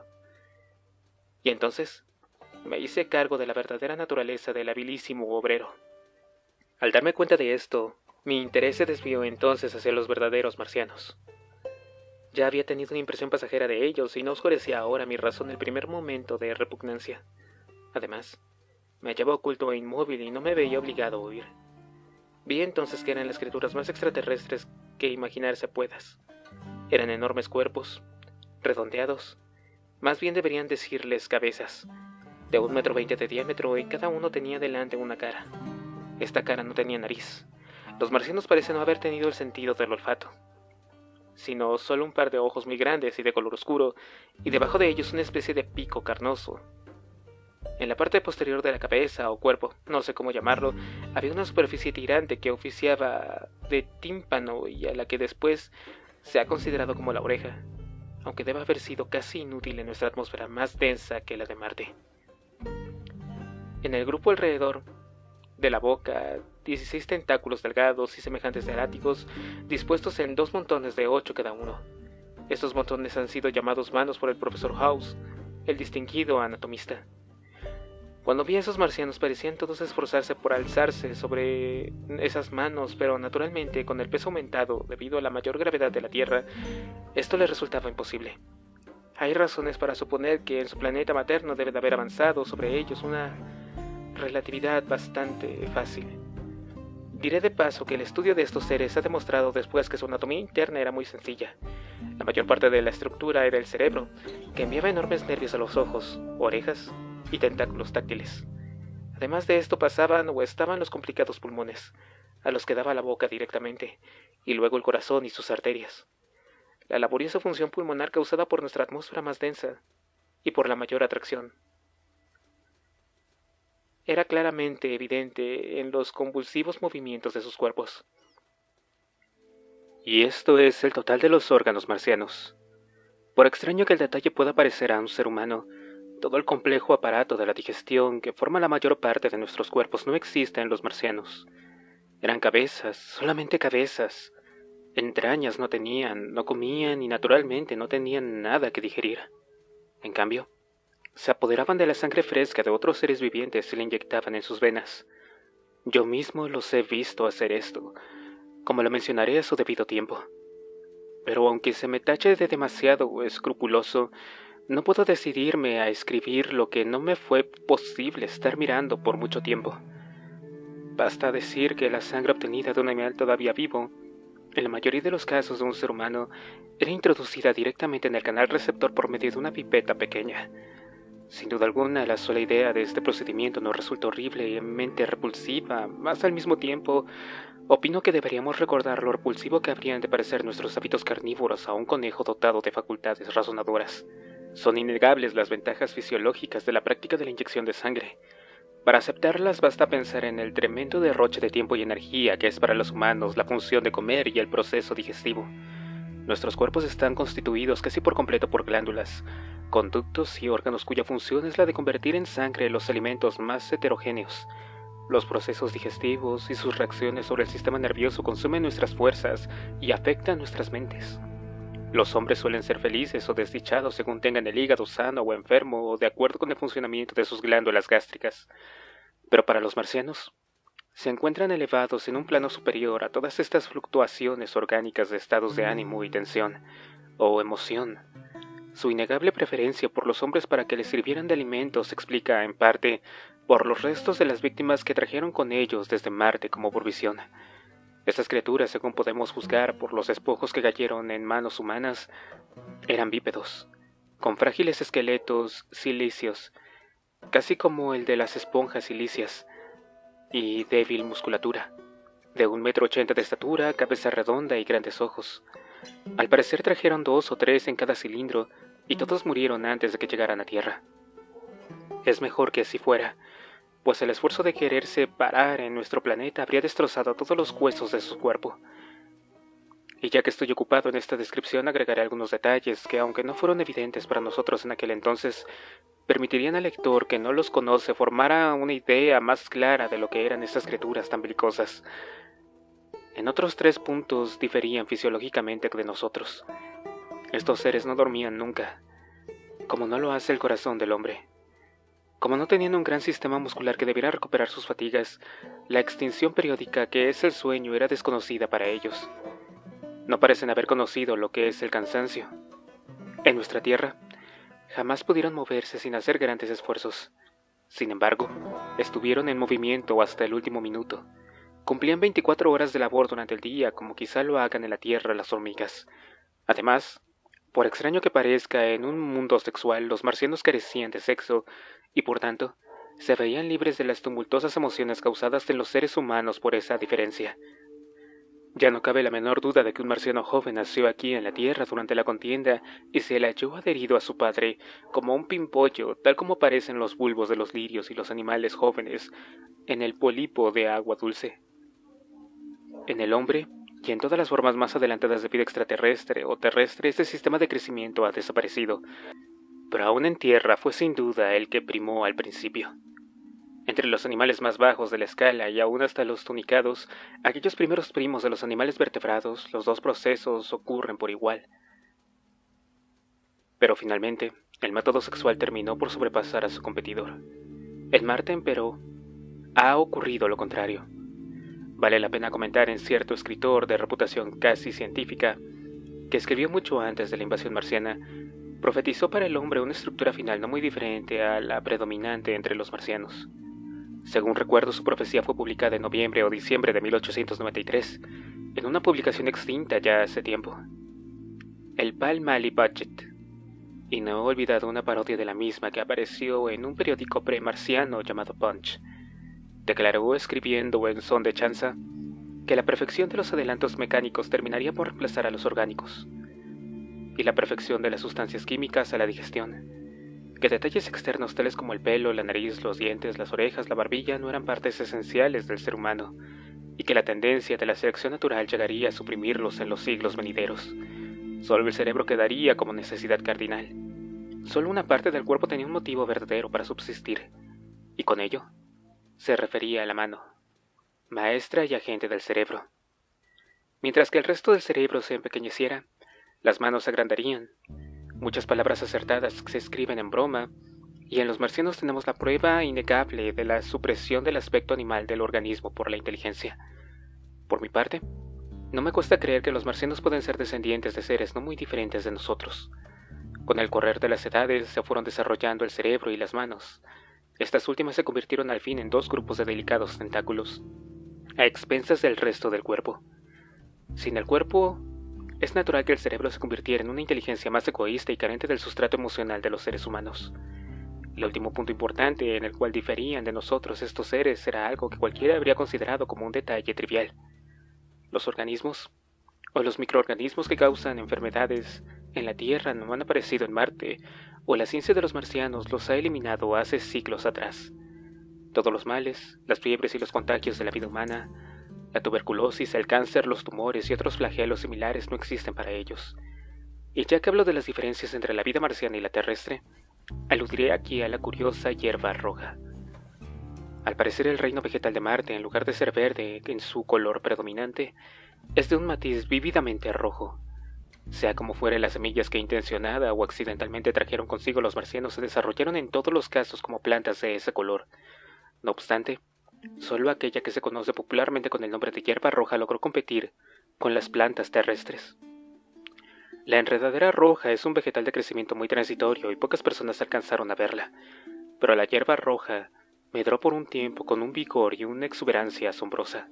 Y entonces me hice cargo de la verdadera naturaleza del habilísimo obrero. Al darme cuenta de esto, mi interés se desvió entonces hacia los verdaderos marcianos. Ya había tenido una impresión pasajera de ellos y no oscurecía ahora mi razón el primer momento de repugnancia. Además, me hallaba oculto e inmóvil y no me veía obligado a huir. Vi entonces que eran las criaturas más extraterrestres que imaginarse puedas. Eran enormes cuerpos, redondeados, más bien deberían decirles cabezas, de un metro veinte de diámetro y cada uno tenía delante una cara. Esta cara no tenía nariz. Los marcianos parecen no haber tenido el sentido del olfato, sino solo un par de ojos muy grandes y de color oscuro, y debajo de ellos una especie de pico carnoso. En la parte posterior de la cabeza o cuerpo, no sé cómo llamarlo, había una superficie tirante que oficiaba de tímpano y a la que después se ha considerado como la oreja, aunque debe haber sido casi inútil en nuestra atmósfera más densa que la de Marte. En el grupo alrededor de la boca, dieciséis tentáculos delgados y semejantes de látigos, dispuestos en dos montones de ocho cada uno. Estos montones han sido llamados manos por el profesor House, el distinguido anatomista. Cuando vi a esos marcianos parecían todos esforzarse por alzarse sobre esas manos, pero naturalmente con el peso aumentado debido a la mayor gravedad de la Tierra, esto les resultaba imposible. Hay razones para suponer que en su planeta materno debe de haber avanzado sobre ellos una relatividad bastante fácil. Diré de paso que el estudio de estos seres ha demostrado después que su anatomía interna era muy sencilla. La mayor parte de la estructura era el cerebro, que enviaba enormes nervios a los ojos, orejas y tentáculos táctiles. Además de esto pasaban o estaban los complicados pulmones, a los que daba la boca directamente, y luego el corazón y sus arterias. La laboriosa función pulmonar causada por nuestra atmósfera más densa y por la mayor atracción era claramente evidente en los convulsivos movimientos de sus cuerpos. Y esto es el total de los órganos marcianos. Por extraño que el detalle pueda parecer a un ser humano, todo el complejo aparato de la digestión que forma la mayor parte de nuestros cuerpos no existe en los marcianos. Eran cabezas, solamente cabezas. Entrañas no tenían, no comían y naturalmente no tenían nada que digerir. En cambio, se apoderaban de la sangre fresca de otros seres vivientes y la inyectaban en sus venas. Yo mismo los he visto hacer esto, como lo mencionaré a su debido tiempo. Pero aunque se me tache de demasiado escrupuloso, no puedo decidirme a escribir lo que no me fue posible estar mirando por mucho tiempo. Basta decir que la sangre obtenida de un animal todavía vivo, en la mayoría de los casos de un ser humano, era introducida directamente en el canal receptor por medio de una pipeta pequeña. Sin duda alguna, la sola idea de este procedimiento nos resulta horriblemente repulsiva, mas al mismo tiempo, opino que deberíamos recordar lo repulsivo que habrían de parecer nuestros hábitos carnívoros a un conejo dotado de facultades razonadoras. Son innegables las ventajas fisiológicas de la práctica de la inyección de sangre. Para aceptarlas basta pensar en el tremendo derroche de tiempo y energía que es para los humanos la función de comer y el proceso digestivo. Nuestros cuerpos están constituidos casi por completo por glándulas, conductos y órganos cuya función es la de convertir en sangre los alimentos más heterogéneos. Los procesos digestivos y sus reacciones sobre el sistema nervioso consumen nuestras fuerzas y afectan nuestras mentes. Los hombres suelen ser felices o desdichados según tengan el hígado sano o enfermo o de acuerdo con el funcionamiento de sus glándulas gástricas. Pero para los marcianos, se encuentran elevados en un plano superior a todas estas fluctuaciones orgánicas de estados de ánimo y tensión, o emoción. Su innegable preferencia por los hombres para que les sirvieran de alimento se explica, en parte, por los restos de las víctimas que trajeron con ellos desde Marte como provisión. Estas criaturas, según podemos juzgar por los despojos que cayeron en manos humanas, eran bípedos, con frágiles esqueletos silíceos, casi como el de las esponjas silíceas, y débil musculatura, de un metro ochenta de estatura, cabeza redonda y grandes ojos. Al parecer trajeron dos o tres en cada cilindro, y todos murieron antes de que llegaran a tierra. Es mejor que así fuera, pues el esfuerzo de quererse parar en nuestro planeta habría destrozado todos los huesos de su cuerpo. Y ya que estoy ocupado en esta descripción, agregaré algunos detalles que, aunque no fueron evidentes para nosotros en aquel entonces, permitirían al lector que no los conoce formara una idea más clara de lo que eran estas criaturas tan belicosas. En otros tres puntos diferían fisiológicamente de nosotros. Estos seres no dormían nunca, como no lo hace el corazón del hombre. Como no tenían un gran sistema muscular que debiera recuperar sus fatigas, la extinción periódica que es el sueño era desconocida para ellos. No parecen haber conocido lo que es el cansancio. En nuestra Tierra, jamás pudieron moverse sin hacer grandes esfuerzos. Sin embargo, estuvieron en movimiento hasta el último minuto. Cumplían veinticuatro horas de labor durante el día, como quizá lo hagan en la Tierra las hormigas. Además, por extraño que parezca, en un mundo sexual los marcianos carecían de sexo y, por tanto, se veían libres de las tumultuosas emociones causadas en los seres humanos por esa diferencia. Ya no cabe la menor duda de que un marciano joven nació aquí en la Tierra durante la contienda y se le halló adherido a su padre como un pimpollo, tal como parecen los bulbos de los lirios y los animales jóvenes en el pólipo de agua dulce. En el hombre, y en todas las formas más adelantadas de vida extraterrestre o terrestre, este sistema de crecimiento ha desaparecido, pero aún en tierra fue sin duda el que primó al principio. Entre los animales más bajos de la escala y aún hasta los tunicados, aquellos primeros primos de los animales vertebrados, los dos procesos ocurren por igual. Pero finalmente, el método sexual terminó por sobrepasar a su competidor. En Marte, empero, ha ocurrido lo contrario. Vale la pena comentar en cierto escritor de reputación casi científica, que escribió mucho antes de la invasión marciana, profetizó para el hombre una estructura final no muy diferente a la predominante entre los marcianos. Según recuerdo, su profecía fue publicada en noviembre o diciembre de mil ochocientos noventa y tres, en una publicación extinta ya hace tiempo, el Pall Mall Budget, y no he olvidado una parodia de la misma que apareció en un periódico pre-marciano llamado Punch. Declaró, escribiendo en son de chanza, que la perfección de los adelantos mecánicos terminaría por reemplazar a los orgánicos, y la perfección de las sustancias químicas a la digestión, que detalles externos tales como el pelo, la nariz, los dientes, las orejas, la barbilla no eran partes esenciales del ser humano, y que la tendencia de la selección natural llegaría a suprimirlos en los siglos venideros. Solo el cerebro quedaría como necesidad cardinal. Solo una parte del cuerpo tenía un motivo verdadero para subsistir, y con ello se refería a la mano, maestra y agente del cerebro. Mientras que el resto del cerebro se empequeñeciera, las manos se agrandarían. Muchas palabras acertadas se escriben en broma, y en los marcianos tenemos la prueba innegable de la supresión del aspecto animal del organismo por la inteligencia. Por mi parte, no me cuesta creer que los marcianos pueden ser descendientes de seres no muy diferentes de nosotros. Con el correr de las edades se fueron desarrollando el cerebro y las manos. Estas últimas se convirtieron al fin en dos grupos de delicados tentáculos, a expensas del resto del cuerpo. Sin el cuerpo, es natural que el cerebro se convirtiera en una inteligencia más egoísta y carente del sustrato emocional de los seres humanos. El último punto importante en el cual diferían de nosotros estos seres era algo que cualquiera habría considerado como un detalle trivial. Los organismos, o los microorganismos que causan enfermedades en la Tierra, no han aparecido en Marte, o la ciencia de los marcianos los ha eliminado hace siglos atrás. Todos los males, las fiebres y los contagios de la vida humana, la tuberculosis, el cáncer, los tumores y otros flagelos similares no existen para ellos. Y ya que hablo de las diferencias entre la vida marciana y la terrestre, aludiré aquí a la curiosa hierba roja. Al parecer, el reino vegetal de Marte, en lugar de ser verde en su color predominante, es de un matiz vívidamente rojo. Sea como fuere, las semillas que intencionada o accidentalmente trajeron consigo los marcianos se desarrollaron en todos los casos como plantas de ese color. No obstante, Solo aquella que se conoce popularmente con el nombre de hierba roja logró competir con las plantas terrestres. La enredadera roja es un vegetal de crecimiento muy transitorio y pocas personas alcanzaron a verla, pero la hierba roja medró por un tiempo con un vigor y una exuberancia asombrosa.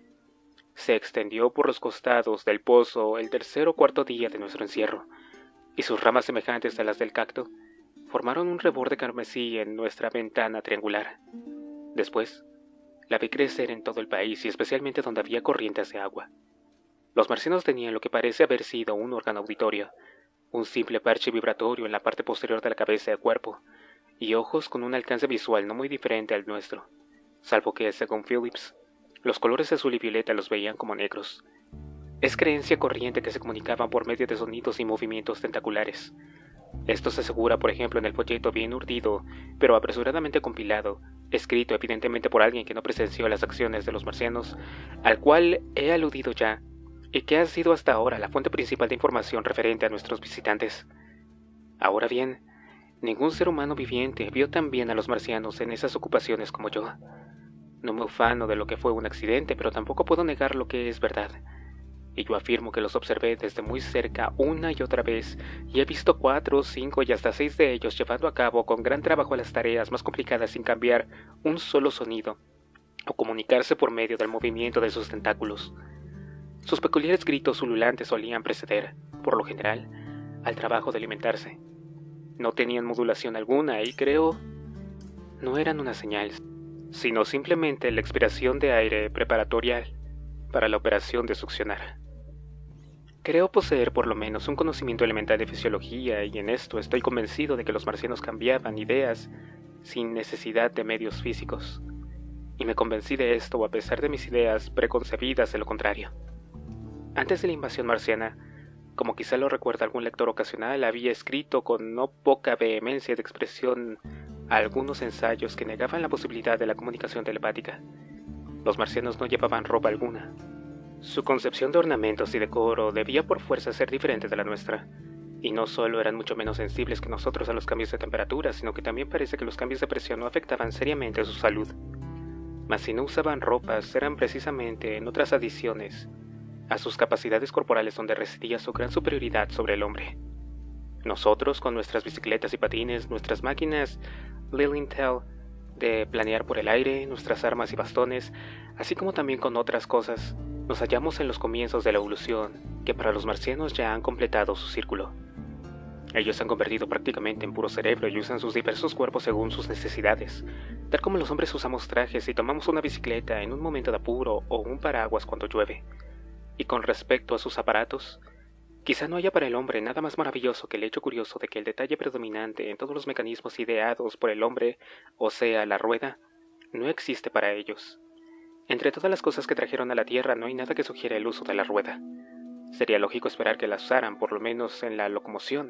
Se extendió por los costados del pozo el tercer o cuarto día de nuestro encierro, y sus ramas semejantes a las del cacto formaron un reborde carmesí en nuestra ventana triangular. Después, la vi crecer en todo el país y especialmente donde había corrientes de agua. Los marcianos tenían lo que parece haber sido un órgano auditorio, un simple parche vibratorio en la parte posterior de la cabeza y cuerpo, y ojos con un alcance visual no muy diferente al nuestro, salvo que, según Phillips, los colores azul y violeta los veían como negros. Es creencia corriente que se comunicaban por medio de sonidos y movimientos tentaculares. Esto se asegura, por ejemplo, en el folleto bien urdido, pero apresuradamente compilado, escrito evidentemente por alguien que no presenció las acciones de los marcianos, al cual he aludido ya, y que ha sido hasta ahora la fuente principal de información referente a nuestros visitantes. Ahora bien, ningún ser humano viviente vio tan bien a los marcianos en esas ocupaciones como yo. No me ufano de lo que fue un accidente, pero tampoco puedo negar lo que es verdad. Y yo afirmo que los observé desde muy cerca una y otra vez, y he visto cuatro, cinco y hasta seis de ellos llevando a cabo con gran trabajo las tareas más complicadas sin cambiar un solo sonido, o comunicarse por medio del movimiento de sus tentáculos. Sus peculiares gritos ululantes solían preceder, por lo general, al trabajo de alimentarse. No tenían modulación alguna y creo no eran una señal, sino simplemente la expiración de aire preparatoria para la operación de succionar. Creo poseer por lo menos un conocimiento elemental de fisiología y en esto estoy convencido de que los marcianos cambiaban ideas sin necesidad de medios físicos. Y me convencí de esto a pesar de mis ideas preconcebidas de lo contrario. Antes de la invasión marciana, como quizá lo recuerda algún lector ocasional, había escrito con no poca vehemencia de expresión algunos ensayos que negaban la posibilidad de la comunicación telepática. Los marcianos no llevaban ropa alguna. Su concepción de ornamentos y decoro debía por fuerza ser diferente de la nuestra, y no solo eran mucho menos sensibles que nosotros a los cambios de temperatura, sino que también parece que los cambios de presión no afectaban seriamente a su salud. Mas si no usaban ropas, eran precisamente en otras adiciones a sus capacidades corporales donde residía su gran superioridad sobre el hombre. Nosotros, con nuestras bicicletas y patines, nuestras máquinas Lilienthal de planear por el aire, nuestras armas y bastones, así como también con otras cosas, nos hallamos en los comienzos de la evolución, que para los marcianos ya han completado su círculo. Ellos se han convertido prácticamente en puro cerebro y usan sus diversos cuerpos según sus necesidades, tal como los hombres usamos trajes y tomamos una bicicleta en un momento de apuro o un paraguas cuando llueve. Y con respecto a sus aparatos, quizá no haya para el hombre nada más maravilloso que el hecho curioso de que el detalle predominante en todos los mecanismos ideados por el hombre, o sea, la rueda, no existe para ellos. Entre todas las cosas que trajeron a la Tierra no hay nada que sugiera el uso de la rueda. Sería lógico esperar que la usaran, por lo menos en la locomoción.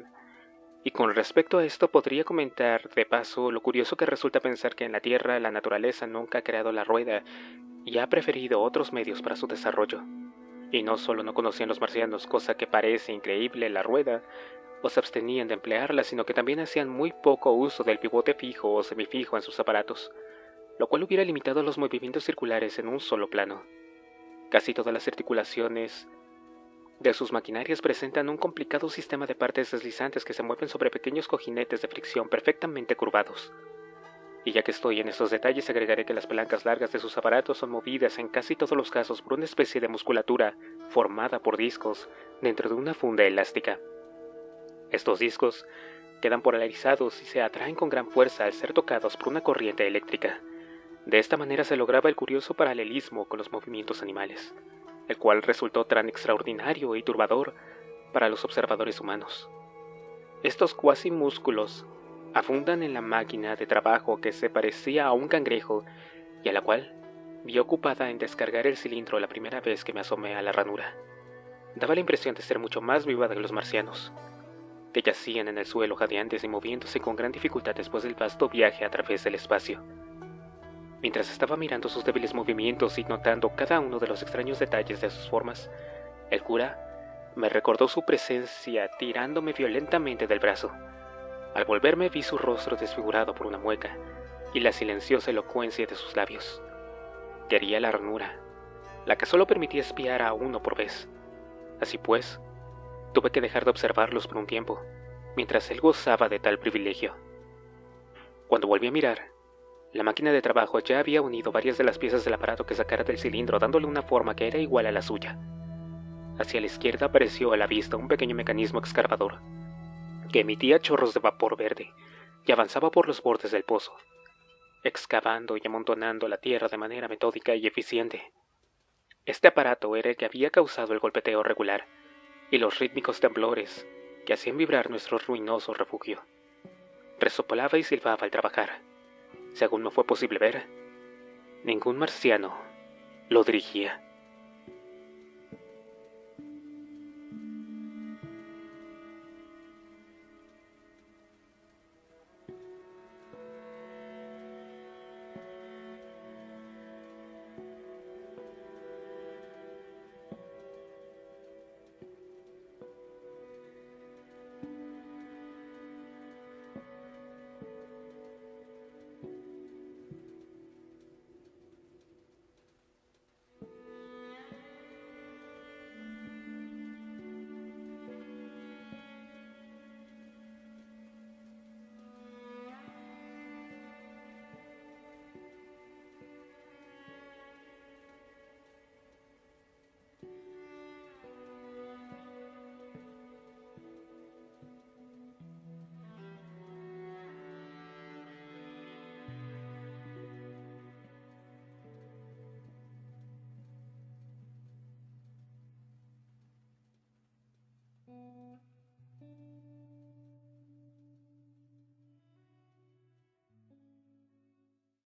Y con respecto a esto podría comentar, de paso, lo curioso que resulta pensar que en la Tierra la naturaleza nunca ha creado la rueda y ha preferido otros medios para su desarrollo. Y no solo no conocían los marcianos, cosa que parece increíble, la rueda, o se abstenían de emplearla, sino que también hacían muy poco uso del pivote fijo o semifijo en sus aparatos, lo cual hubiera limitado los movimientos circulares en un solo plano. Casi todas las articulaciones de sus maquinarias presentan un complicado sistema de partes deslizantes que se mueven sobre pequeños cojinetes de fricción perfectamente curvados. Y ya que estoy en estos detalles, agregaré que las palancas largas de sus aparatos son movidas en casi todos los casos por una especie de musculatura formada por discos dentro de una funda elástica. Estos discos quedan polarizados y se atraen con gran fuerza al ser tocados por una corriente eléctrica. De esta manera se lograba el curioso paralelismo con los movimientos animales, el cual resultó tan extraordinario y turbador para los observadores humanos. Estos cuasi músculos afundan en la máquina de trabajo que se parecía a un cangrejo y a la cual vi ocupada en descargar el cilindro la primera vez que me asomé a la ranura. Daba la impresión de ser mucho más viva que los marcianos, que yacían en el suelo jadeantes y moviéndose con gran dificultad después del vasto viaje a través del espacio. Mientras estaba mirando sus débiles movimientos y notando cada uno de los extraños detalles de sus formas, el cura me recordó su presencia tirándome violentamente del brazo. Al volverme vi su rostro desfigurado por una mueca y la silenciosa elocuencia de sus labios. Quería la ranura, la que solo permitía espiar a uno por vez. Así pues, tuve que dejar de observarlos por un tiempo, mientras él gozaba de tal privilegio. Cuando volví a mirar, la máquina de trabajo ya había unido varias de las piezas del aparato que sacara del cilindro, dándole una forma que era igual a la suya. Hacia la izquierda apareció a la vista un pequeño mecanismo excavador, que emitía chorros de vapor verde y avanzaba por los bordes del pozo, excavando y amontonando la tierra de manera metódica y eficiente. Este aparato era el que había causado el golpeteo regular y los rítmicos temblores que hacían vibrar nuestro ruinoso refugio. Resoplaba y silbaba al trabajar. Según me fue posible ver, ningún marciano lo dirigía.